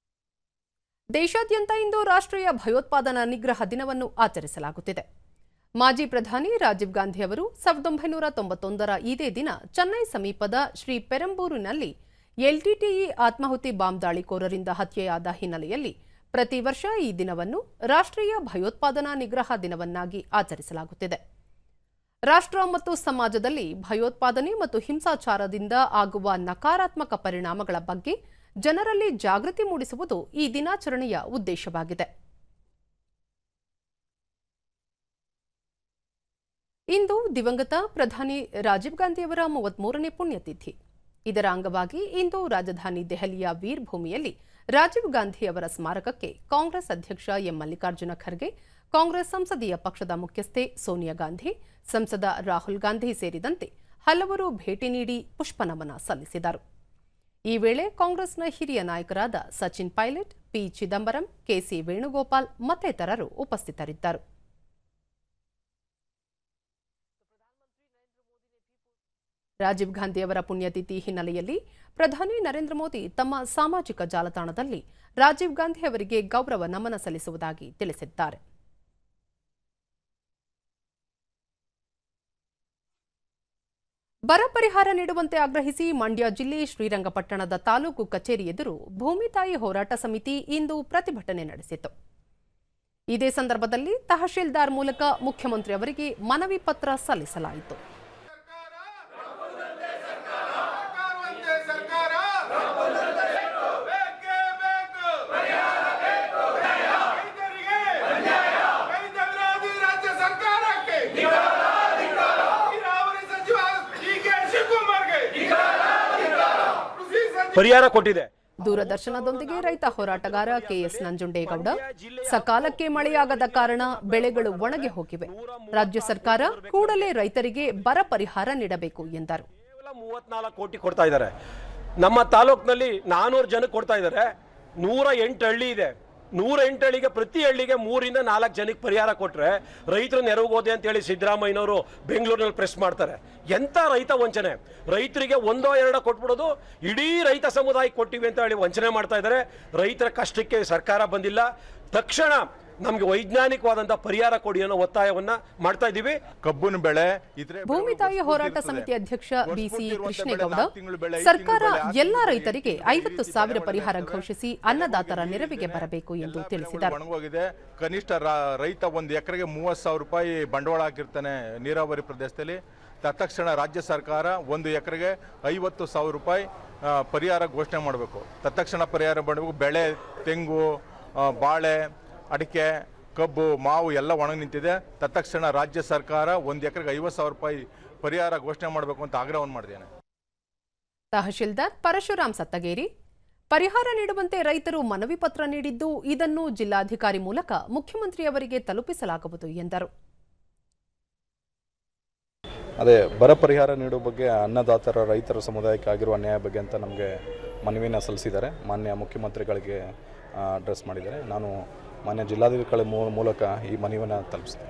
ದೇಶಾದ್ಯಂತ ಇಂದು ರಾಷ್ಟ್ರೀಯ ಭಯೋತ್ಪಾದನಾ ನಿಗ್ರಹ ದಿನವನ್ನು ಆಚರಿಸಲಾಗುತ್ತಿದೆ. ಮಾಜಿ ಪ್ರಧಾನಿ ರಾಜೀವ್ ಗಾಂಧಿ ಅವರು 1991ರ ಇದೇ ದಿನ ಚೆನ್ನೈ ಸಮೀಪದ ಶ್ರೀ ಪೆರಂಬೂರಿನಲ್ಲಿ ಎಲ್ಟಿಟಿಇ ಆತ್ಮಾಹುತಿ ಬಾಂಬ್ ದಾಳಿಕೋರರಿಂದ ಹತ್ಯೆಯಾದ ಹಿನ್ನೆಲೆಯಲ್ಲಿ ಪ್ರತಿ ವರ್ಷ ಈ ದಿನವನ್ನು ರಾಷ್ಟ್ರೀಯ ಭಯೋತ್ಪಾದನಾ ನಿಗ್ರಹ ದಿನವನ್ನಾಗಿ ಆಚರಿಸಲಾಗುತ್ತಿದೆ. ರಾಷ್ಟ್ರ ಮತ್ತು ಸಮಾಜದಲ್ಲಿ ಭಯೋತ್ಪಾದನೆ ಮತ್ತು ಹಿಂಸಾಚಾರದಿಂದ ಆಗುವ ನಕಾರಾತ್ಮಕ ಪರಿಣಾಮಗಳ ಬಗ್ಗೆ ಜನರಲ್ಲಿ ಜಾಗೃತಿ ಮೂಡಿಸುವುದು ಈ ದಿನಾಚರಣೆಯ ಉದ್ದೇಶವಾಗಿದೆ. ಇಂದು ದಿವಂಗತ ಪ್ರಧಾನಿ ರಾಜೀವ್ ಗಾಂಧಿಯವರ 33ನೇ ಪುಣ್ಯತಿಥಿ. ಇದರ ಅಂಗವಾಗಿ ಇಂದು ರಾಜಧಾನಿ ದೆಹಲಿಯ ವೀರ್ ಭೂಮಿಯಲ್ಲಿ ರಾಜೀವ್ ಗಾಂಧಿ ಅವರ ಸ್ಮಾರಕಕ್ಕೆ ಕಾಂಗ್ರೆಸ್ ಅಧ್ಯಕ್ಷ ಎಂ ಮಲ್ಲಿಕಾರ್ಜುನ ಖರ್ಗೆ, ಕಾಂಗ್ರೆಸ್ ಸಂಸದೀಯ ಪಕ್ಷದ ಮುಖ್ಯಸ್ಥೆ ಸೋನಿಯಾ ಗಾಂಧಿ, ಸಂಸದ ರಾಹುಲ್ ಗಾಂಧಿ ಸೇರಿದಂತೆ ಹಲವರು ಭೇಟಿ ನೀಡಿ ಪುಷ್ಪನಮನ ಸಲ್ಲಿಸಿದರು. ಈ ವೇಳೆ ಕಾಂಗ್ರೆಸ್ನ ಹಿರಿಯ ನಾಯಕರಾದ ಸಚಿನ್ ಪೈಲಟ್, ಪಿ ಚಿದಂಬರಂ, ಕೆಸಿ ವೇಣುಗೋಪಾಲ್ ಮತ್ತಿತರರು ಉಪಸ್ಥಿತರಿದ್ದರು. ರಾಜೀವ್ ಗಾಂಧಿ ಅವರ ಪುಣ್ಯತಿಥಿ ಹಿನ್ನೆಲೆಯಲ್ಲಿ ಪ್ರಧಾನಿ ನರೇಂದ್ರ ಮೋದಿ ತಮ್ಮ ಸಾಮಾಜಿಕ ಜಾಲತಾಣದಲ್ಲಿ ರಾಜೀವ್ ಗಾಂಧಿ ಅವರಿಗೆ ಗೌರವ ನಮನ ಸಲ್ಲಿಸುವುದಾಗಿ ತಿಳಿಸಿದ್ದಾರೆ. ಬರ ಪರಿಹಾರ ನೀಡುವಂತೆ ಆಗ್ರಹಿಸಿ ಮಂಡ್ಯ ಜಿಲ್ಲೆ ಶ್ರೀರಂಗಪಟ್ಟಣದ ತಾಲೂಕು ಕಚೇರಿ ಎದುರು ಭೂಮಿ ತಾಯಿ ಹೋರಾಟ ಸಮಿತಿ ಇಂದು ಪ್ರತಿಭಟನೆ ನಡೆಸಿತು. ಇದೇ ಸಂದರ್ಭದಲ್ಲಿ ತಹಶೀಲ್ದಾರ್ ಮೂಲಕ ಮುಖ್ಯಮಂತ್ರಿ ಅವರಿಗೆ ಮನವಿ ಪತ್ರ ಸಲ್ಲಿಸಲಾಯಿತು. ಪರಿಹಾರ ಕೊಟ್ಟಿದೆ. ದೂರದರ್ಶನದೊಂದಿಗೆ ರೈತ ಹೋರಾಟಗಾರ ಕೆಎಸ್ ನಂಜುಂಡೇಗೌಡ, ಸಕಾಲಕ್ಕೆ ಮಳೆಯಾಗದ ಕಾರಣ ಬೆಳೆಗಳು ಒಣಗಿ ಹೋಗಿವೆ. ರಾಜ್ಯ ಸರ್ಕಾರ ಕೂಡಲೇ ರೈತರಿಗೆ ಬರ ಪರಿಹಾರ ನೀಡಬೇಕು ಎಂದರು. 34 ಕೋಟಿ ಕೊಡ್ತಾ ಇದ್ದಾರೆ. ನಮ್ಮ ತಾಲೂಕಿನಲ್ಲಿ 400 ಜನಕ್ಕೆ ಕೊಡ್ತಾ ಇದ್ದಾರೆ. 108 ಹಳ್ಳಿ ಇದೆ. 108 ಹಳ್ಳಿಗೆ ಪ್ರತಿ ಹಳ್ಳಿಗೆ 3 ರಿಂದ 4 ಜನಕ್ಕೆ ಪರಿಹಾರ ಕೊಟ್ರೆ ರೈತರು ನೆರವುಗೋದೆ ಅಂತ ಹೇಳಿ ಸಿದ್ದರಾಮಯ್ಯನವರು ಬೆಂಗಳೂರಿನಲ್ಲಿ ಪ್ರೆಸ್ ಮಾಡ್ತಾರೆ. ಎಂತ ರೈತ ವಂಚನೆ! ರೈತರಿಗೆ 1-2 ಕೊಟ್ಬಿಡೋದು, ಇಡೀ ರೈತ ಸಮುದಾಯಕ್ಕೆ ಕೊಟ್ಟಿವಿ ಅಂತ ಹೇಳಿ ವಂಚನೆ ಮಾಡ್ತಾ ಇದ್ದಾರೆ. ರೈತರ ಕಷ್ಟಕ್ಕೆ ಸರ್ಕಾರ ಬಂದಿಲ್ಲ. ತಕ್ಷಣ ನಮಗೆ ವೈಜ್ಞಾನಿಕವಾದಂತಹ ಪರಿಹಾರ ಕೊಡಿ ಅನ್ನೋ ಒತ್ತಾಯವನ್ನ ಮಾಡ್ತಾ ಇದ್ದೀವಿ. ಕಬ್ಬಿನ ಬೆಳೆ ಭೂಮಿ ತಾಯಿ ಹೋರಾಟ ಸಮಿತಿ ಅಧ್ಯಕ್ಷ ಬಿಸಿ ಕೃಷ್ಣೇಗೌಡ, ಸರ್ಕಾರ ಎಲ್ಲಾ ರೈತರಿಗೆ 50,000 ಪರಿಹಾರ ಘೋಷಿಸಿ ಅನ್ನದಾತರ ನೆರವಿಗೆ ಬರಬೇಕು ಎಂದು ತಿಳಿಸಿದರು. ಕನಿಷ್ಠ ರೈತ 1 ಎಕರೆಗೆ 30,000 ರೂಪಾಯಿ ಬಂಡವಾಳ ಹಾಕಿರ್ತಾನೆ ನೀರಾವರಿ ಪ್ರದೇಶದಲ್ಲಿ. ತತ್ಕ್ಷಣ ರಾಜ್ಯ ಸರ್ಕಾರ 1 ಎಕರೆಗೆ 50,000 ರೂಪಾಯಿ ಪರಿಹಾರ ಘೋಷಣೆ ಮಾಡಬೇಕು. ತತ್ಕ್ಷಣ ಪರಿಹಾರ ಮಾಡಬೇಕು. ಬೆಳೆ ತೆಂಗು, ಬಾಳೆ, ಅಡಿಕೆ, ಕಬ್ಬು, ಮಾವು ಎಲ್ಲ ಒಣಗಿ ನಿಂತಿದೆ. ತತ್ಕ್ಷಣ ರಾಜ್ಯ ಸರ್ಕಾರ 1 ಎಕರೆಗೆ 50,000 ರೂಪಾಯಿ ಪರಿಹಾರ ಘೋಷಣೆ ಮಾಡಬೇಕು ಅಂತ ಆಗ್ರಹವನ್ನು ಮಾಡಿದ್ದೇನೆ. ತಹಶೀಲ್ದಾರ್ ಪರಶುರಾಮ್ ಸತ್ತಗೇರಿ, ಪರಿಹಾರ ನೀಡುವಂತೆ ರೈತರು ಮನವಿ ಪತ್ರ ನೀಡಿದ್ದು, ಇದನ್ನು ಜಿಲ್ಲಾಧಿಕಾರಿ ಮೂಲಕ ಮುಖ್ಯಮಂತ್ರಿಯವರಿಗೆ ತಲುಪಿಸಲಾಗುವುದು ಎಂದರು. ಅದೇ ಬರ ಪರಿಹಾರ ನೀಡುವ ಬಗ್ಗೆ ಅನ್ನದಾತರ ರೈತರ ಸಮುದಾಯಕ್ಕೆ ಆಗಿರುವ ಅನ್ಯಾಯ ಬಗ್ಗೆ ಅಂತ ನಮಗೆ ಮನವಿನ ಸಲ್ಲಿಸಿದ್ದಾರೆ. ಮಾನ್ಯ ಮುಖ್ಯಮಂತ್ರಿಗಳಿಗೆ ಅಡ್ರೆಸ್ ಮಾಡಿದ್ದಾರೆ. ನಾನು ಮಾನ್ಯ ಜಿಲ್ಲಾಧಿಕಾರಿ ಮೂಲಕ ಈ ಮನವಿಯನ್ನು ತಲುಪಿಸಿದೆ.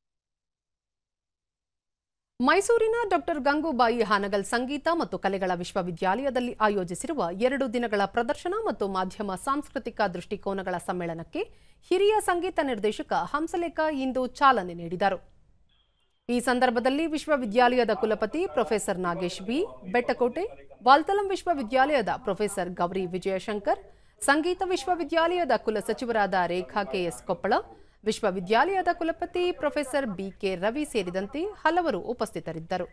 ಮೈಸೂರಿನ ಡಾಕ್ಟರ್ ಗಂಗೂಬಾಯಿ ಹಾನಗಲ್ ಸಂಗೀತ ಮತ್ತು ಕಲೆಗಳ ವಿಶ್ವವಿದ್ಯಾಲಯದಲ್ಲಿ ಆಯೋಜಿಸಿರುವ 2 ದಿನಗಳ ಪ್ರದರ್ಶನ ಮತ್ತು ಮಾಧ್ಯಮ ಸಾಂಸ್ಕೃತಿಕ ದೃಷ್ಟಿಕೋನಗಳ ಸಮ್ಮೇಳನಕ್ಕೆ ಹಿರಿಯ ಸಂಗೀತ ನಿರ್ದೇಶಕ ಹಂಸಲೇಖ ಇಂದು ಚಾಲನೆ ನೀಡಿದರು. ಈ ಸಂದರ್ಭದಲ್ಲಿ ವಿಶ್ವವಿದ್ಯಾಲಯದ ಕುಲಪತಿ ಪ್ರೊಫೆಸರ್ ನಾಗೇಶ್ ಬಿ ಬೆಟ್ಟಕೋಟೆ, ವಾಲ್ತಲಂ ವಿಶ್ವವಿದ್ಯಾಲಯದ ಪ್ರೊಫೆಸರ್ ಗೌರಿ ವಿಜಯಶಂಕರ್, ಸಂಗೀತ ವಿಶ್ವವಿದ್ಯಾಲಯದ ಕುಲಸಚಿವರಾದ ರೇಖಾ ಕೆಎಸ್ ಕೊಪ್ಪಳ, ವಿಶ್ವವಿದ್ಯಾಲಯದ ಕುಲಪತಿ ಪ್ರೊಫೆಸರ್ ಬಿಕೆ ರವಿ ಸೇರಿದಂತೆ ಹಲವರು ಉಪಸ್ಥಿತರಿದ್ದರು.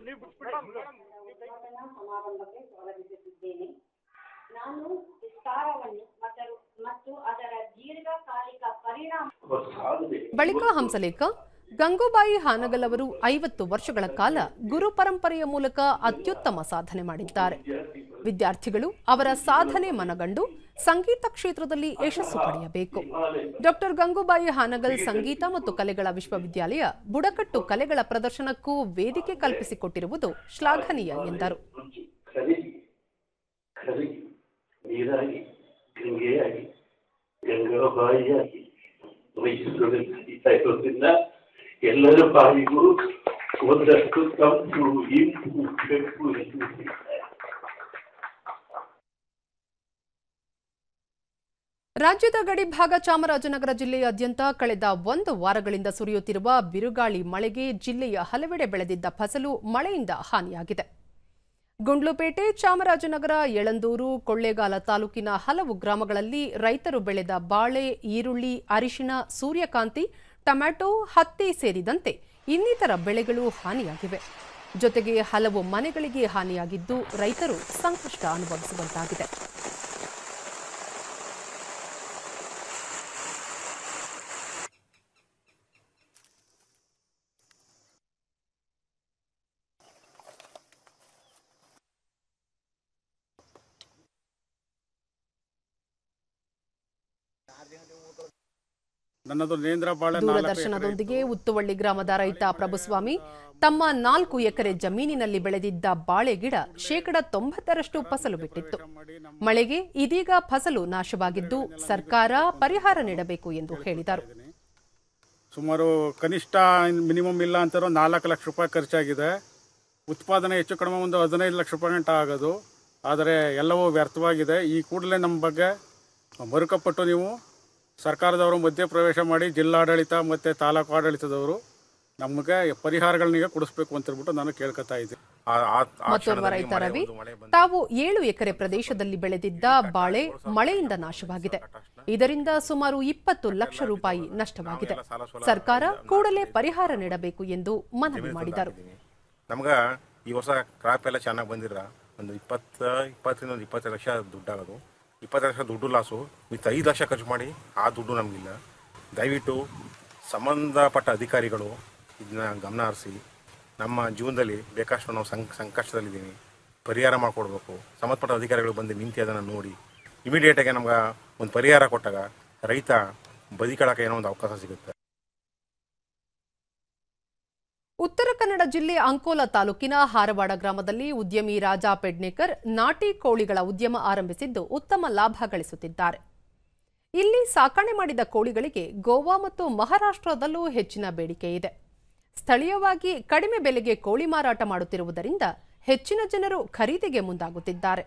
ಬಳಿಕ ಹಂಸಲೇಖ, ಗಂಗೂಬಾಯಿ ಹಾನಗಲ್ ಅವರು 50 ವರ್ಷಗಳ ಕಾಲ ಗುರು ಪರಂಪರೆಯ ಮೂಲಕ ಅತ್ಯುತ್ತಮ ಸಾಧನೆ ಮಾಡಿದ್ದಾರೆ. ವಿದ್ಯಾರ್ಥಿಗಳು ಅವರ ಸಾಧನೆ ಮನಗಂಡು ಸಂಗೀತ ಕ್ಷೇತ್ರದಲ್ಲಿ ಯಶಸ್ಸು ಪಡೆಯಬೇಕು. ಡಾಕ್ಟರ್ ಗಂಗೂಬಾಯಿ ಹಾನಗಲ್ ಸಂಗೀತ ಮತ್ತು ಕಲೆಗಳ ವಿಶ್ವವಿದ್ಯಾಲಯ ಬುಡಕಟ್ಟು ಕಲೆಗಳ ಪ್ರದರ್ಶನಕ್ಕೂ ವೇದಿಕೆ ಕಲ್ಪಿಸಿಕೊಟ್ಟಿರುವುದು ಶ್ಲಾಘನೀಯ ಎಂದರು. ಎಲ್ಲರ ಬಾಯಿಗೂ ಒಂದಷ್ಟು ತಂಪು ಇಂಪು ಬೆಕ್ಕು. ರಾಜ್ಯದ ಗಡಿಭಾಗ ಚಾಮರಾಜನಗರ ಜಿಲ್ಲೆಯಾದ್ಯಂತ ಕಳೆದ 1 ವಾರಗಳಿಂದ ಸುರಿಯುತ್ತಿರುವ ಬಿರುಗಾಳಿ ಮಳೆಗೆ ಜಿಲ್ಲೆಯ ಹಲವೆಡೆ ಬೆಳೆದಿದ್ದ ಫಸಲು ಮಳೆಯಿಂದ ಹಾನಿಯಾಗಿದೆ. ಗುಂಡ್ಲುಪೇಟೆ, ಚಾಮರಾಜನಗರ, ಯಳಂದೂರು, ಕೊಳ್ಳೇಗಾಲ ತಾಲೂಕಿನ ಹಲವು ಗ್ರಾಮಗಳಲ್ಲಿ ರೈತರು ಬೆಳೆದ ಬಾಳೆ, ಈರುಳ್ಳಿ, ಅರಿಶಿಣ, ಸೂರ್ಯಕಾಂತಿ, ಟೊಮ್ಯಾಟೊ, ಹತ್ತಿ ಸೇರಿದಂತೆ ಇನ್ನಿತರ ಬೆಳೆಗಳು ಹಾನಿಯಾಗಿವೆ. ಜೊತೆಗೆ ಹಲವು ಮನೆಗಳಿಗೆ ಹಾನಿಯಾಗಿದ್ದು ರೈತರು ಸಂಕಷ್ಟ ಅನುಭವಿಸುವಂತಾಗಿದೆ. ದೂರದರ್ಶನದೊಂದಿಗೆ ಉತ್ತುವಳ್ಳಿ ಗ್ರಾಮದ ರೈತ ಪ್ರಭುಸ್ವಾಮಿ ತಮ್ಮ 4 ಎಕರೆ ಜಮೀನಿನಲ್ಲಿ ಬೆಳೆದಿದ್ದ ಬಾಳೆ ಗಿಡ 90% ಫಸಲು ಬಿಟ್ಟಿತ್ತು. ಮಳೆಗೆ ಇದೀಗ ಫಸಲು ನಾಶವಾಗಿದ್ದು ಸರ್ಕಾರ ಪರಿಹಾರ ನೀಡಬೇಕು ಎಂದು ಹೇಳಿದರು. ಸುಮಾರು ಕನಿಷ್ಠ ಮಿನಿಮಮ್ ಇಲ್ಲ ಅಂತಾರೋ 4 ಲಕ್ಷ ರೂಪಾಯಿ ಖರ್ಚಾಗಿದೆ. ಉತ್ಪಾದನೆ ಹೆಚ್ಚು ಕಡಿಮೆ ಒಂದು 15 ಲಕ್ಷ ರೂಪಾಯಿ ಗಂಟ ಆಗೋದು. ಆದರೆ ಎಲ್ಲವೂ ವ್ಯರ್ಥವಾಗಿದೆ. ಈ ಕೂಡಲೇ ನಮ್ಮ ಬಗ್ಗೆ ಮರುಕಪಟ್ಟು ನೀವು ಸರ್ಕಾರದವರು ಮಧ್ಯ ಪ್ರವೇಶ ಮಾಡಿ ಜಿಲ್ಲಾಡಳಿತ ಮತ್ತು ತಾಲೂಕು ಆಡಳಿತದವರು ನಮಗೆ ಪರಿಹಾರಗಳನ್ನ ಕೊಡಿಸಬೇಕು ಅಂತ ಹೇಳ್ಬಿಟ್ಟು ನಾನು ಕೇಳ್ಕೊತಾ ಇದ್ದೀನಿ. ಮತ್ತೋರ್ವ ರೈತ ರವಿ ತಾವು 7 ಎಕರೆ ಪ್ರದೇಶದಲ್ಲಿ ಬೆಳೆದಿದ್ದ ಬಾಳೆ ಮಳೆಯಿಂದ ನಾಶವಾಗಿದೆ. ಇದರಿಂದ ಸುಮಾರು 20 ಲಕ್ಷ ರೂಪಾಯಿ ನಷ್ಟವಾಗಿದೆ. ಸರ್ಕಾರ ಕೂಡಲೇ ಪರಿಹಾರ ನೀಡಬೇಕು ಎಂದು ಮನವಿ ಮಾಡಿದರು. ನಮ್ಗೆ ಈ ವರ್ಷ ಕ್ರಾಪ್ ಎಲ್ಲ ಚೆನ್ನಾಗಿ ಬಂದಿರ ಒಂದು 20 ಲಕ್ಷ ದುಡ್ಡಾಗೋದು. 20 ಲಕ್ಷ ದುಡ್ಡು ಲಾಸು, ವಿತ್ 5 ಲಕ್ಷ ಖರ್ಚು ಮಾಡಿ ಆ ದುಡ್ಡು ನಮಗಿಲ್ಲ. ದಯವಿಟ್ಟು ಸಂಬಂಧಪಟ್ಟ ಅಧಿಕಾರಿಗಳು ಇದನ್ನ ಗಮನ ಹರಿಸಿ ನಮ್ಮ ಜೀವನದಲ್ಲಿ ಬೇಕಷ್ಟು ನಾವು ಸಂಕಷ್ಟದಲ್ಲಿದ್ದೀವಿ, ಪರಿಹಾರ ಮಾಡಿಕೊಡ್ಬೇಕು. ಸಂಬಂಧಪಟ್ಟ ಅಧಿಕಾರಿಗಳು ಬಂದು ನಿಂತು ಅದನ್ನು ನೋಡಿ ಇಮಿಡಿಯೇಟಾಗಿ ನಮ್ಗೆ ಒಂದು ಪರಿಹಾರ ಕೊಟ್ಟಾಗ ರೈತ ಬದುಕಳಕ್ಕೆ ಏನೋ ಒಂದು ಅವಕಾಶ ಸಿಗುತ್ತೆ. ಉತ್ತರ ಕನ್ನಡ ಜಿಲ್ಲೆ ಅಂಕೋಲಾ ತಾಲೂಕಿನ ಹಾರವಾಡ ಗ್ರಾಮದಲ್ಲಿ ಉದ್ಯಮಿ ರಾಜಾ ಪೆಡ್ನೇಕರ್ ನಾಟಿ ಕೋಳಿಗಳ ಉದ್ಯಮ ಆರಂಭಿಸಿದ್ದು ಉತ್ತಮ ಲಾಭ ಗಳಿಸುತ್ತಿದ್ದಾರೆ. ಇಲ್ಲಿ ಸಾಕಣೆ ಮಾಡಿದ ಕೋಳಿಗಳಿಗೆ ಗೋವಾ ಮತ್ತು ಮಹಾರಾಷ್ಟ್ರದಲ್ಲೂ ಹೆಚ್ಚಿನ ಬೇಡಿಕೆ ಇದೆ. ಸ್ಥಳೀಯವಾಗಿ ಕಡಿಮೆ ಬೆಲೆಗೆ ಕೋಳಿ ಮಾರಾಟ ಮಾಡುತ್ತಿರುವುದರಿಂದ ಹೆಚ್ಚಿನ ಜನರು ಖರೀದಿಗೆ ಮುಂದಾಗುತ್ತಿದ್ದಾರೆ.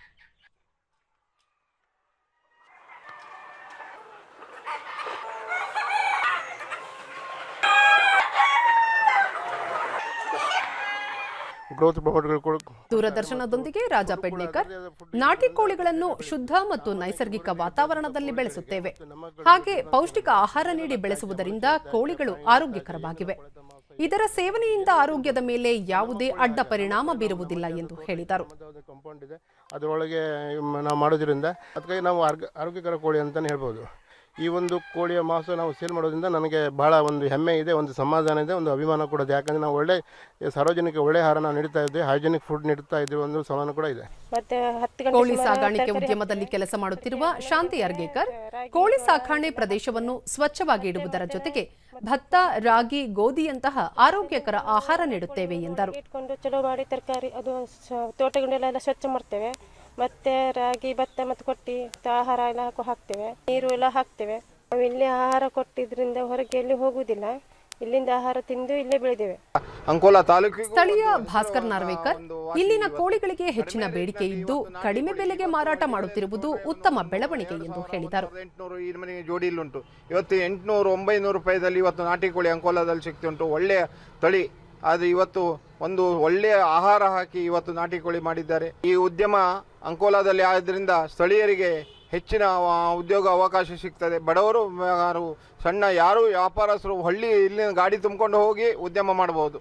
ದೂರದರ್ಶನದೊಂದಿಗೆ ರಾಜಾ ಪೆಡ್ನೇಕರ್ ನಾಟಿ ಕೋಳಿಗಳನ್ನು ಶುದ್ಧ ಮತ್ತು ನೈಸರ್ಗಿಕ ವಾತಾವರಣದಲ್ಲಿ ಬೆಳೆಸುತ್ತೇವೆ. ಹಾಗೆ ಪೌಷ್ಟಿಕ ಆಹಾರ ನೀಡಿ ಬೆಳೆಸುವುದರಿಂದ ಕೋಳಿಗಳು ಆರೋಗ್ಯಕರವಾಗಿವೆ. ಇದರ ಸೇವನೆಯಿಂದ ಆರೋಗ್ಯದ ಮೇಲೆ ಯಾವುದೇ ಅಡ್ಡ ಪರಿಣಾಮ ಬೀರುವುದಿಲ್ಲ ಎಂದು ಹೇಳಿದರು. ಅದರೊಳಗೆ ನಾವು ಮಾಡೋದ್ರಿಂದ ಅದಕ್ಕಾಗಿ ನಾವು ಆರೋಗ್ಯಕರ ಕೋಳಿ ಅಂತಾನೆ ಹೇಳ್ಬೋದು. ಈ ಒಂದು ಕೋಳಿಯ ಮಾಂಸ ನಾವು ಸೇಲ್ ಮಾಡೋದ್ರಿಂದ ನನಗೆ ಬಹಳ ಒಂದು ಹೆಮ್ಮೆ ಇದೆ, ಒಂದು ಸಮಾಧಾನ ಇದೆ, ಒಂದು ಅಭಿಮಾನ ಕೂಡ ಇದೆ. ಯಾಕಂದರೆ ನಾವು ಒಳ್ಳೆ ಸಾರ್ವಜನಿಕ ಒಳ್ಳೆ ಆಹಾರ ನಾವು ನೀಡ್ತಾ ಇದ್ದೇವೆ, ಹೈಜೆನಿಕ್ ಫುಡ್ ನೀಡ್ತಾ ಇದ್ದೀವಿ, ಒಂದು ಸಮಾನ ಕೂಡ ಇದೆ. ಕೋಳಿ ಸಾಗಾಣಿಕೆ ಉದ್ಯಮದಲ್ಲಿ ಕೆಲಸ ಮಾಡುತ್ತಿರುವ ಶಾಂತಿ ಅರ್ಗೇಕರ್ ಕೋಳಿ ಸಾಕಾಣೆ ಪ್ರದೇಶವನ್ನು ಸ್ವಚ್ಛವಾಗಿ ಇಡುವುದರ ಜೊತೆಗೆ ಭತ್ತ, ರಾಗಿ, ಗೋಧಿಯಂತಹ ಆರೋಗ್ಯಕರ ಆಹಾರ ನೀಡುತ್ತೇವೆ ಎಂದರು. ಚಲೋ ಮಾಡಿ ತರಕಾರಿ ಅದು ತೋಟಗಳೆಲ್ಲ ಸ್ವಚ್ಛ ಮಾಡ್ತೇವೆ. ಮತ್ತೆ ರಾಗಿ, ಭತ್ತ ಮತ್ತು ಕೊಟ್ಟಿ ಆಹಾರ ಎಲ್ಲ ಹಾಕ್ತೇವೆ, ನೀರು ಎಲ್ಲ ಹಾಕ್ತೇವೆ. ನಾವು ಇಲ್ಲಿ ಆಹಾರ ಕೊಟ್ಟಿದ್ರಿಂದ ಹೊರಗೆ ಎಲ್ಲಿ ಹೋಗುವುದಿಲ್ಲ, ಇಲ್ಲಿಂದ ಆಹಾರ ತಿಂದು ಇಲ್ಲೇ ಬೆಳೆದೇವೆ. ಅಂಕೋಲಾ ತಾಲೂಕು ಸ್ಥಳೀಯ ಭಾಸ್ಕರ್ ನಾರ್ವೇಕರ್ ಇಲ್ಲಿನ ಕೋಳಿಗಳಿಗೆ ಹೆಚ್ಚಿನ ಬೇಡಿಕೆ ಇದ್ದು ಕಡಿಮೆ ಬೆಲೆಗೆ ಮಾರಾಟ ಮಾಡುತ್ತಿರುವುದು ಉತ್ತಮ ಬೆಳವಣಿಗೆ ಎಂದು ಹೇಳಿದರು. 800 ಜೋಡಿ ಇಲ್ಲುಂಟು. ಇವತ್ತು 800-900 ರೂಪಾಯಿದಲ್ಲಿ ಇವತ್ತು ನಾಟಿ ಕೋಳಿ ಅಂಕೋಲಾದಲ್ಲಿ ಸಿಗ್ತಿ ಉಂಟು. ಒಳ್ಳೆಯ ತಳಿ. ಆದರೆ ಇವತ್ತು ಒಂದು ಒಳ್ಳೆಯ ಆಹಾರ ಹಾಕಿ ಇವತ್ತು ನಾಟಿ ಕೋಳಿ ಮಾಡಿದ್ದಾರೆ. ಈ ಉದ್ಯಮ ಅಂಕೋಲಾದಲ್ಲಿ ಆದ್ದರಿಂದ ಸ್ಥಳೀಯರಿಗೆ ಹೆಚ್ಚಿನ ಉದ್ಯೋಗ ಅವಕಾಶ ಸಿಗ್ತದೆ. ಬಡವರು, ಸಣ್ಣ ಯಾರು ವ್ಯಾಪಾರಸ್ಥರು ಹಳ್ಳಿ ಇಲ್ಲಿನ ಗಾಡಿ ತುಂಬಿಕೊಂಡು ಹೋಗಿ ಉದ್ಯಮ ಮಾಡಬಹುದು.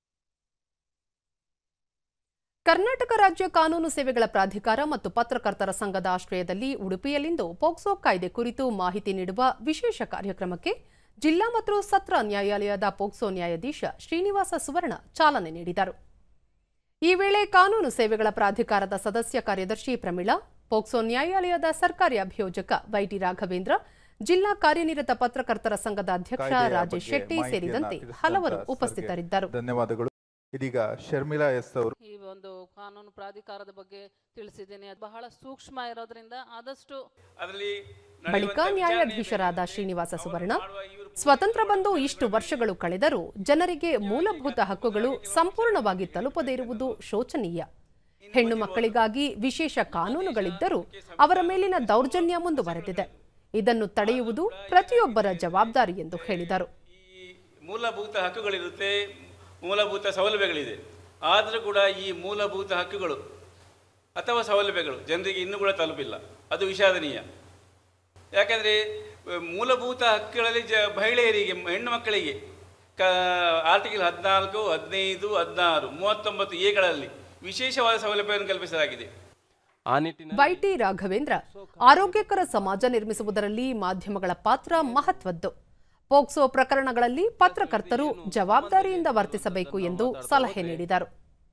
ಕರ್ನಾಟಕ ರಾಜ್ಯ ಕಾನೂನು ಸೇವೆಗಳ ಪ್ರಾಧಿಕಾರ ಮತ್ತು ಪತ್ರಕರ್ತರ ಸಂಘದ ಆಶ್ರಯದಲ್ಲಿ ಉಡುಪಿಯಲ್ಲಿಂದು ಪೋಕ್ಸೋ ಕಾಯ್ದೆ ಕುರಿತು ಮಾಹಿತಿ ನೀಡುವ ವಿಶೇಷ ಕಾರ್ಯಕ್ರಮಕ್ಕೆ ಜಿಲ್ಲಾ ಮತ್ತು ಸತ್ರ ನ್ಯಾಯಾಲಯದ ಪೋಕ್ಸೋ ನ್ಯಾಯಾಧೀಶ ಶ್ರೀನಿವಾಸ ಸುವರ್ಣ ಚಾಲನೆ ನೀಡಿದರು. ಈ ವೇಳೆ ಕಾನೂನು ಸೇವೆಗಳ ಪ್ರಾಧಿಕಾರದ ಸದಸ್ಯ ಕಾರ್ಯದರ್ಶಿ ಪ್ರಮೀಳಾ, ಪೋಕ್ಸೋ ನ್ಯಾಯಾಲಯದ ಸರ್ಕಾರಿ ಅಭಿಯೋಜಕ ವೈಟಿ ರಾಘವೇಂದ್ರ, ಜಿಲ್ಲಾ ಕಾರ್ಯನಿರತ ಪತ್ರಕರ್ತರ ಸಂಘದ ಅಧ್ಯಕ್ಷ ರಾಜೇಶ್ ಶೆಟ್ಟಿ ಸೇರಿದಂತೆ ಹಲವರು ಉಪಸ್ಥಿತರಿದ್ದರು. ಧನ್ಯವಾದಗಳು. ಇದೀಗ ಶರ್ಮಿಳಾ ಎಸ್ ಅವರು ಈ ಒಂದು ಕಾನೂನು ಪ್ರಾಧಿಕಾರದ ಬಗ್ಗೆ ತಿಳಿಸಿದ್ದೇನೆ. ಅದು ಬಹಳ ಸೂಕ್ಷ್ಮ ಇರೋದ್ರಿಂದ ಆದಷ್ಟು ಬಳಿಕ ನ್ಯಾಯಾಧೀಶರಾದ ಶ್ರೀನಿವಾಸ ಸುವರ್ಣ, ಸ್ವತಂತ್ರ ಬಂದು ಇಷ್ಟು ವರ್ಷಗಳು ಕಳೆದರೂ ಜನರಿಗೆ ಮೂಲಭೂತ ಹಕ್ಕುಗಳು ಸಂಪೂರ್ಣವಾಗಿ ತಲುಪದೇ ಇರುವುದು ಶೋಚನೀಯ. ಹೆಣ್ಣು ಮಕ್ಕಳಿಗಾಗಿ ವಿಶೇಷ ಕಾನೂನುಗಳಿದ್ದರೂ ಅವರ ಮೇಲಿನ ದೌರ್ಜನ್ಯ ಮುಂದುವರೆದಿದೆ. ಇದನ್ನು ತಡೆಯುವುದು ಪ್ರತಿಯೊಬ್ಬರ ಜವಾಬ್ದಾರಿ ಎಂದು ಹೇಳಿದರು. ಮೂಲಭೂತ ಹಕ್ಕುಗಳಿರುತ್ತೆ, ಮೂಲಭೂತ ಸೌಲಭ್ಯಗಳಿದೆ. ಆದರೂ ಕೂಡ ಈ ಮೂಲಭೂತ ಹಕ್ಕುಗಳು ಅಥವಾ ಸೌಲಭ್ಯಗಳು ಜನರಿಗೆ ಇನ್ನೂ ಕೂಡ ತಲುಪಿಲ್ಲ. ಅದು ವಿಷಾದನೀಯ. ಯಾಕೆಂದರೆ ಮೂಲಭೂತ ಹಕ್ಕುಗಳಲ್ಲಿ ಮಹಿಳೆಯರಿಗೆ, ಹೆಣ್ಣು ಮಕ್ಕಳಿಗೆ ಆರ್ಟಿಕಲ್ 14, 15, 16, 39 ಎಗಳಲ್ಲಿ ವಿಶೇಷವಾದ ಸೌಲಭ್ಯವನ್ನು ಕಲ್ಪಿಸಲಾಗಿದೆ. ವೈಟಿ ರಾಘವೇಂದ್ರ, ಆರೋಗ್ಯಕರ ಸಮಾಜ ನಿರ್ಮಿಸುವುದರಲ್ಲಿ ಮಾಧ್ಯಮಗಳ ಪಾತ್ರ ಮಹತ್ವದ್ದು. ಪೋಕ್ಸೋ ಪ್ರಕರಣಗಳಲ್ಲಿ ಪತ್ರಕರ್ತರು ಜವಾಬ್ದಾರಿಯಿಂದ ವರ್ತಿಸಬೇಕು ಎಂದು ಸಲಹೆ ನೀಡಿದರು.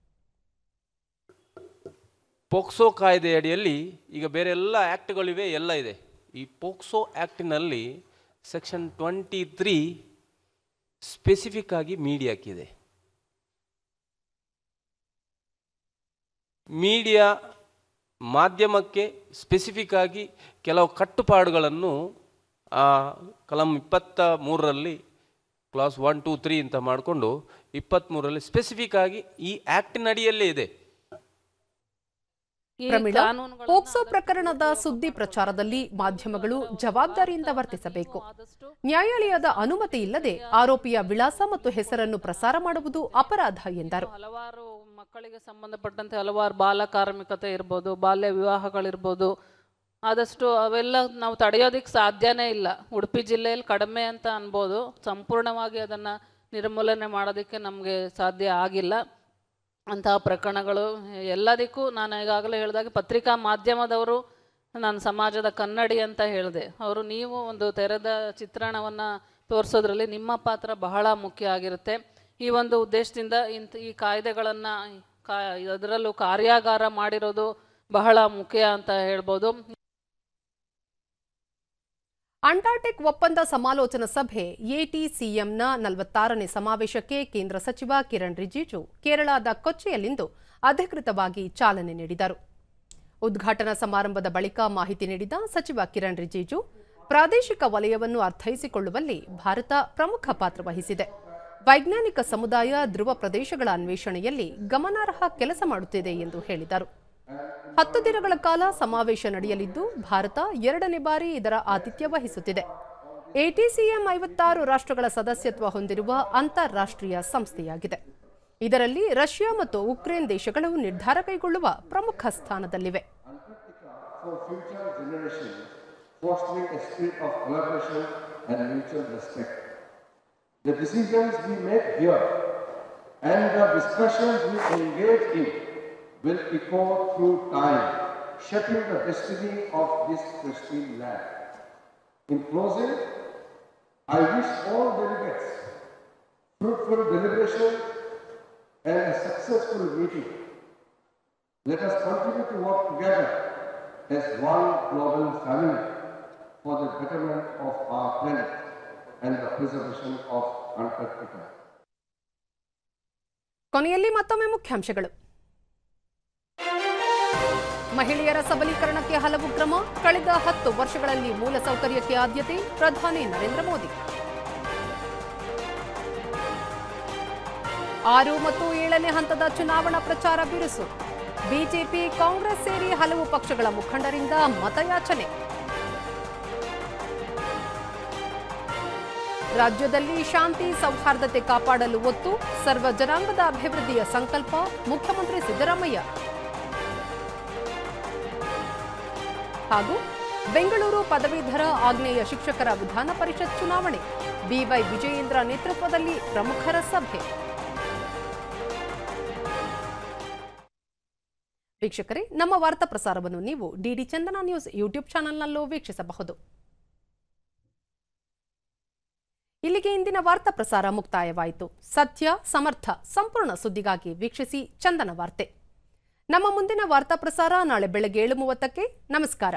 ಪೋಕ್ಸೋ ಕಾಯ್ದೆ ಅಡಿಯಲ್ಲಿ ಈಗ ಬೇರೆ ಎಲ್ಲ ಆ್ಯಕ್ಟ್ಗಳಿವೆ, ಎಲ್ಲ ಇದೆ. ಈ ಪೋಕ್ಸೋ ಆ್ಯಕ್ಟಿನಲ್ಲಿ ಸೆಕ್ಷನ್ 23 ಸ್ಪೆಸಿಫಿಕ್ ಆಗಿ ಮೀಡಿಯಾಕ್ಕಿದೆ. ಮೀಡಿಯಾ ಮಾಧ್ಯಮಕ್ಕೆ ಸ್ಪೆಸಿಫಿಕ್ ಆಗಿ ಕೆಲವು ಕಟ್ಟುಪಾಡುಗಳನ್ನು ಕಲಂ 23ರಲ್ಲಿ ಕ್ಲಾಸ್ 1, 2, 3 ಅಂತ ಮಾಡಿಕೊಂಡು 23ರಲ್ಲಿ ಸ್ಪೆಸಿಫಿಕ್ ಆಗಿ ಈ ಆ್ಯಕ್ಟಿನ ಅಡಿಯಲ್ಲೇ ಇದೆ. ಪ್ರಮೀಳಾ, ಪೋಕ್ಸೋ ಪ್ರಕರಣದ ಸುದ್ದಿ ಪ್ರಚಾರದಲ್ಲಿ ಮಾಧ್ಯಮಗಳು ಜವಾಬ್ದಾರಿಯಿಂದ ವರ್ತಿಸಬೇಕು. ನ್ಯಾಯಾಲಯದ ಅನುಮತಿ ಇಲ್ಲದೆ ಆರೋಪಿಯ ವಿಳಾಸ ಮತ್ತು ಹೆಸರನ್ನು ಪ್ರಸಾರ ಮಾಡುವುದು ಅಪರಾಧ ಎಂದರು. ಹಲವಾರು ಮಕ್ಕಳಿಗೆ ಸಂಬಂಧಪಟ್ಟಂತೆ ಹಲವಾರು ಬಾಲ ಕಾರ್ಮಿಕತೆ ಇರ್ಬೋದು, ಬಾಲ್ಯ ವಿವಾಹಗಳಿರ್ಬೋದು, ಆದಷ್ಟು ಅವೆಲ್ಲ ನಾವು ತಡೆಯೋದಕ್ಕೆ ಸಾಧ್ಯನೇ ಇಲ್ಲ. ಉಡುಪಿ ಜಿಲ್ಲೆಯಲ್ಲಿ ಕಡಿಮೆ ಅಂತ ಅನ್ಬೋದು, ಸಂಪೂರ್ಣವಾಗಿ ಅದನ್ನು ನಿರ್ಮೂಲನೆ ಮಾಡೋದಕ್ಕೆ ನಮಗೆ ಸಾಧ್ಯ ಆಗಿಲ್ಲ. ಅಂತಹ ಪ್ರಕರಣಗಳು ಎಲ್ಲದಕ್ಕೂ ನಾನು ಈಗಾಗಲೇ ಹೇಳಿದಾಗ ಪತ್ರಿಕಾ ಮಾಧ್ಯಮದವರು ನಾನು ಸಮಾಜದ ಕನ್ನಡಿ ಅಂತ ಹೇಳಿದೆ. ಅವರು ನೀವು ಒಂದು ತೆರೆದ ಚಿತ್ರಣವನ್ನು ತೋರಿಸೋದ್ರಲ್ಲಿ ನಿಮ್ಮ ಪಾತ್ರ ಬಹಳ ಮುಖ್ಯ ಆಗಿರುತ್ತೆ. ಈ ಒಂದು ಉದ್ದೇಶದಿಂದ ಈ ಕಾಯ್ದೆಗಳನ್ನು ಅದರಲ್ಲೂ ಕಾರ್ಯಾಗಾರ ಮಾಡಿರೋದು ಬಹಳ ಮುಖ್ಯ ಅಂತ ಹೇಳ್ಬೋದು. ಅಂಟಾರ್ಟಿಕ್ ಒಪ್ಪಂದ ಸಮಾಲೋಚನಾ ಸಭೆ ಎಟಿಸಿಎಂನ 46ನೇ ಸಮಾವೇಶಕ್ಕೆ ಕೇಂದ್ರ ಸಚಿವ ಕಿರಣ್ ರಿಜಿಜು ಕೇರಳದ ಕೊಚ್ಚಿಯಲ್ಲಿಂದು ಅಧಿಕೃತವಾಗಿ ಚಾಲನೆ ನೀಡಿದರು. ಉದ್ಘಾಟನಾ ಸಮಾರಂಭದ ಬಳಿಕ ಮಾಹಿತಿ ನೀಡಿದ ಸಚಿವ ಕಿರಣ್ ರಿಜಿಜು, ಪ್ರಾದೇಶಿಕ ವಲಯವನ್ನು ಅರ್ಥೈಸಿಕೊಳ್ಳುವಲ್ಲಿ ಭಾರತ ಪ್ರಮುಖ ಪಾತ್ರ ವಹಿಸಿದೆ. ವೈಜ್ಞಾನಿಕ ಸಮುದಾಯ ಧ್ರುವ ಪ್ರದೇಶಗಳ ಅನ್ವೇಷಣೆಯಲ್ಲಿ ಗಮನಾರ್ಹ ಕೆಲಸ ಮಾಡುತ್ತಿದೆ ಎಂದು ಹೇಳಿದರು. 10 ದಿನಗಳ ಕಾಲ ಸಮಾವೇಶ ನಡೆಯಲಿದ್ದು ಭಾರತ 2ನೇ ಬಾರಿ ಇದರ ಆತಿಥ್ಯ ವಹಿಸುತ್ತಿದೆ. ಎಟಿಸಿಎಂ 56 ರಾಷ್ಟ್ರಗಳ ಸದಸ್ಯತ್ವ ಹೊಂದಿರುವ ಅಂತಾರಾಷ್ಟ್ರೀಯ ಸಂಸ್ಥೆಯಾಗಿದೆ. ಇದರಲ್ಲಿ ರಷ್ಯಾ ಮತ್ತು ಉಕ್ರೇನ್ ದೇಶಗಳು ನಿರ್ಧಾರ ಕೈಗೊಳ್ಳುವ ಪ್ರಮುಖ ಸ್ಥಾನದಲ್ಲಿವೆ. The decisions we make here and the discussions we engage in will echo through time, shaping the destiny of this pristine land. In closing, I wish all delegates fruitful deliberation and a successful meeting. Let us continue to work together as one global family for the betterment of our planet and the preservation of Antarctica. ಕೊನೆಯಲ್ಲಿ ಮತ್ತೊಮ್ಮೆ ಮುಖ್ಯಾಂಶಗಳು. ಮಹಿಳೆಯರ ಸಬಲೀಕರಣಕ್ಕೆ ಹಲವು ಕ್ರಮ, ಕಳೆದ 10 ವರ್ಷಗಳಲ್ಲಿ ಮೂಲಸೌಕರ್ಯಕ್ಕೆ ಆದ್ಯತೆ, ಪ್ರಧಾನಿ ನರೇಂದ್ರ ಮೋದಿ. 6 ಮತ್ತು 7ನೇ ಹಂತದ ಚುನಾವಣಾ ಪ್ರಚಾರ ಬಿರುಸು. ಬಿಜೆಪಿ, ಕಾಂಗ್ರೆಸ್ ಸೇರಿ ಹಲವು ಪಕ್ಷಗಳ ಮುಖಂಡರಿಂದ ಮತಯಾಚನೆ. ರಾಜ್ಯದಲ್ಲಿ ಶಾಂತಿ ಸೌಹಾರ್ದತೆ ಕಾಪಾಡಲು ಒತ್ತು, ಸರ್ವ ಜನಾಂಗದ ಅಭಿವೃದ್ಧಿಯ ಸಂಕಲ್ಪ, ಮುಖ್ಯಮಂತ್ರಿ ಸಿದ್ದರಾಮಯ್ಯ. ಹಾಗೂ ಬೆಂಗಳೂರು ಪದವೀಧರ ಆಗ್ನೇಯ ಶಿಕ್ಷಕರ ವಿಧಾನ ಪರಿಷತ್ ಚುನಾವಣೆ, ಬಿವೈ ವಿಜಯೇಂದ್ರ ನೇತೃತ್ವದಲ್ಲಿ ಪ್ರಮುಖರ ಸಭೆ. ವೀಕ್ಷಕರೇ, ನಮ್ಮ ವಾರ್ತಾ ಪ್ರಸಾರವನ್ನು ನೀವು ಡಿಡಿ ಚಂದನ ನ್ಯೂಸ್ ಯೂಟ್ಯೂಬ್ ಚಾನೆಲ್ನಲ್ಲೂ ವೀಕ್ಷಿಸಬಹುದು. ಇಲ್ಲಿಗೆ ಇಂದಿನ ವಾರ್ತಾ ಪ್ರಸಾರ ಮುಕ್ತಾಯವಾಯಿತು. ಸತ್ಯ, ಸಮರ್ಥ, ಸಂಪೂರ್ಣ ಸುದ್ದಿಗಾಗಿ ವೀಕ್ಷಿಸಿ ಚಂದನ ವಾರ್ತೆ. ನಮ್ಮ ಮುಂದಿನ ವಾರ್ತಾ ಪ್ರಸಾರ ನಾಳೆ ಬೆಳಗ್ಗೆ 7:30ಕ್ಕೆ. ನಮಸ್ಕಾರ.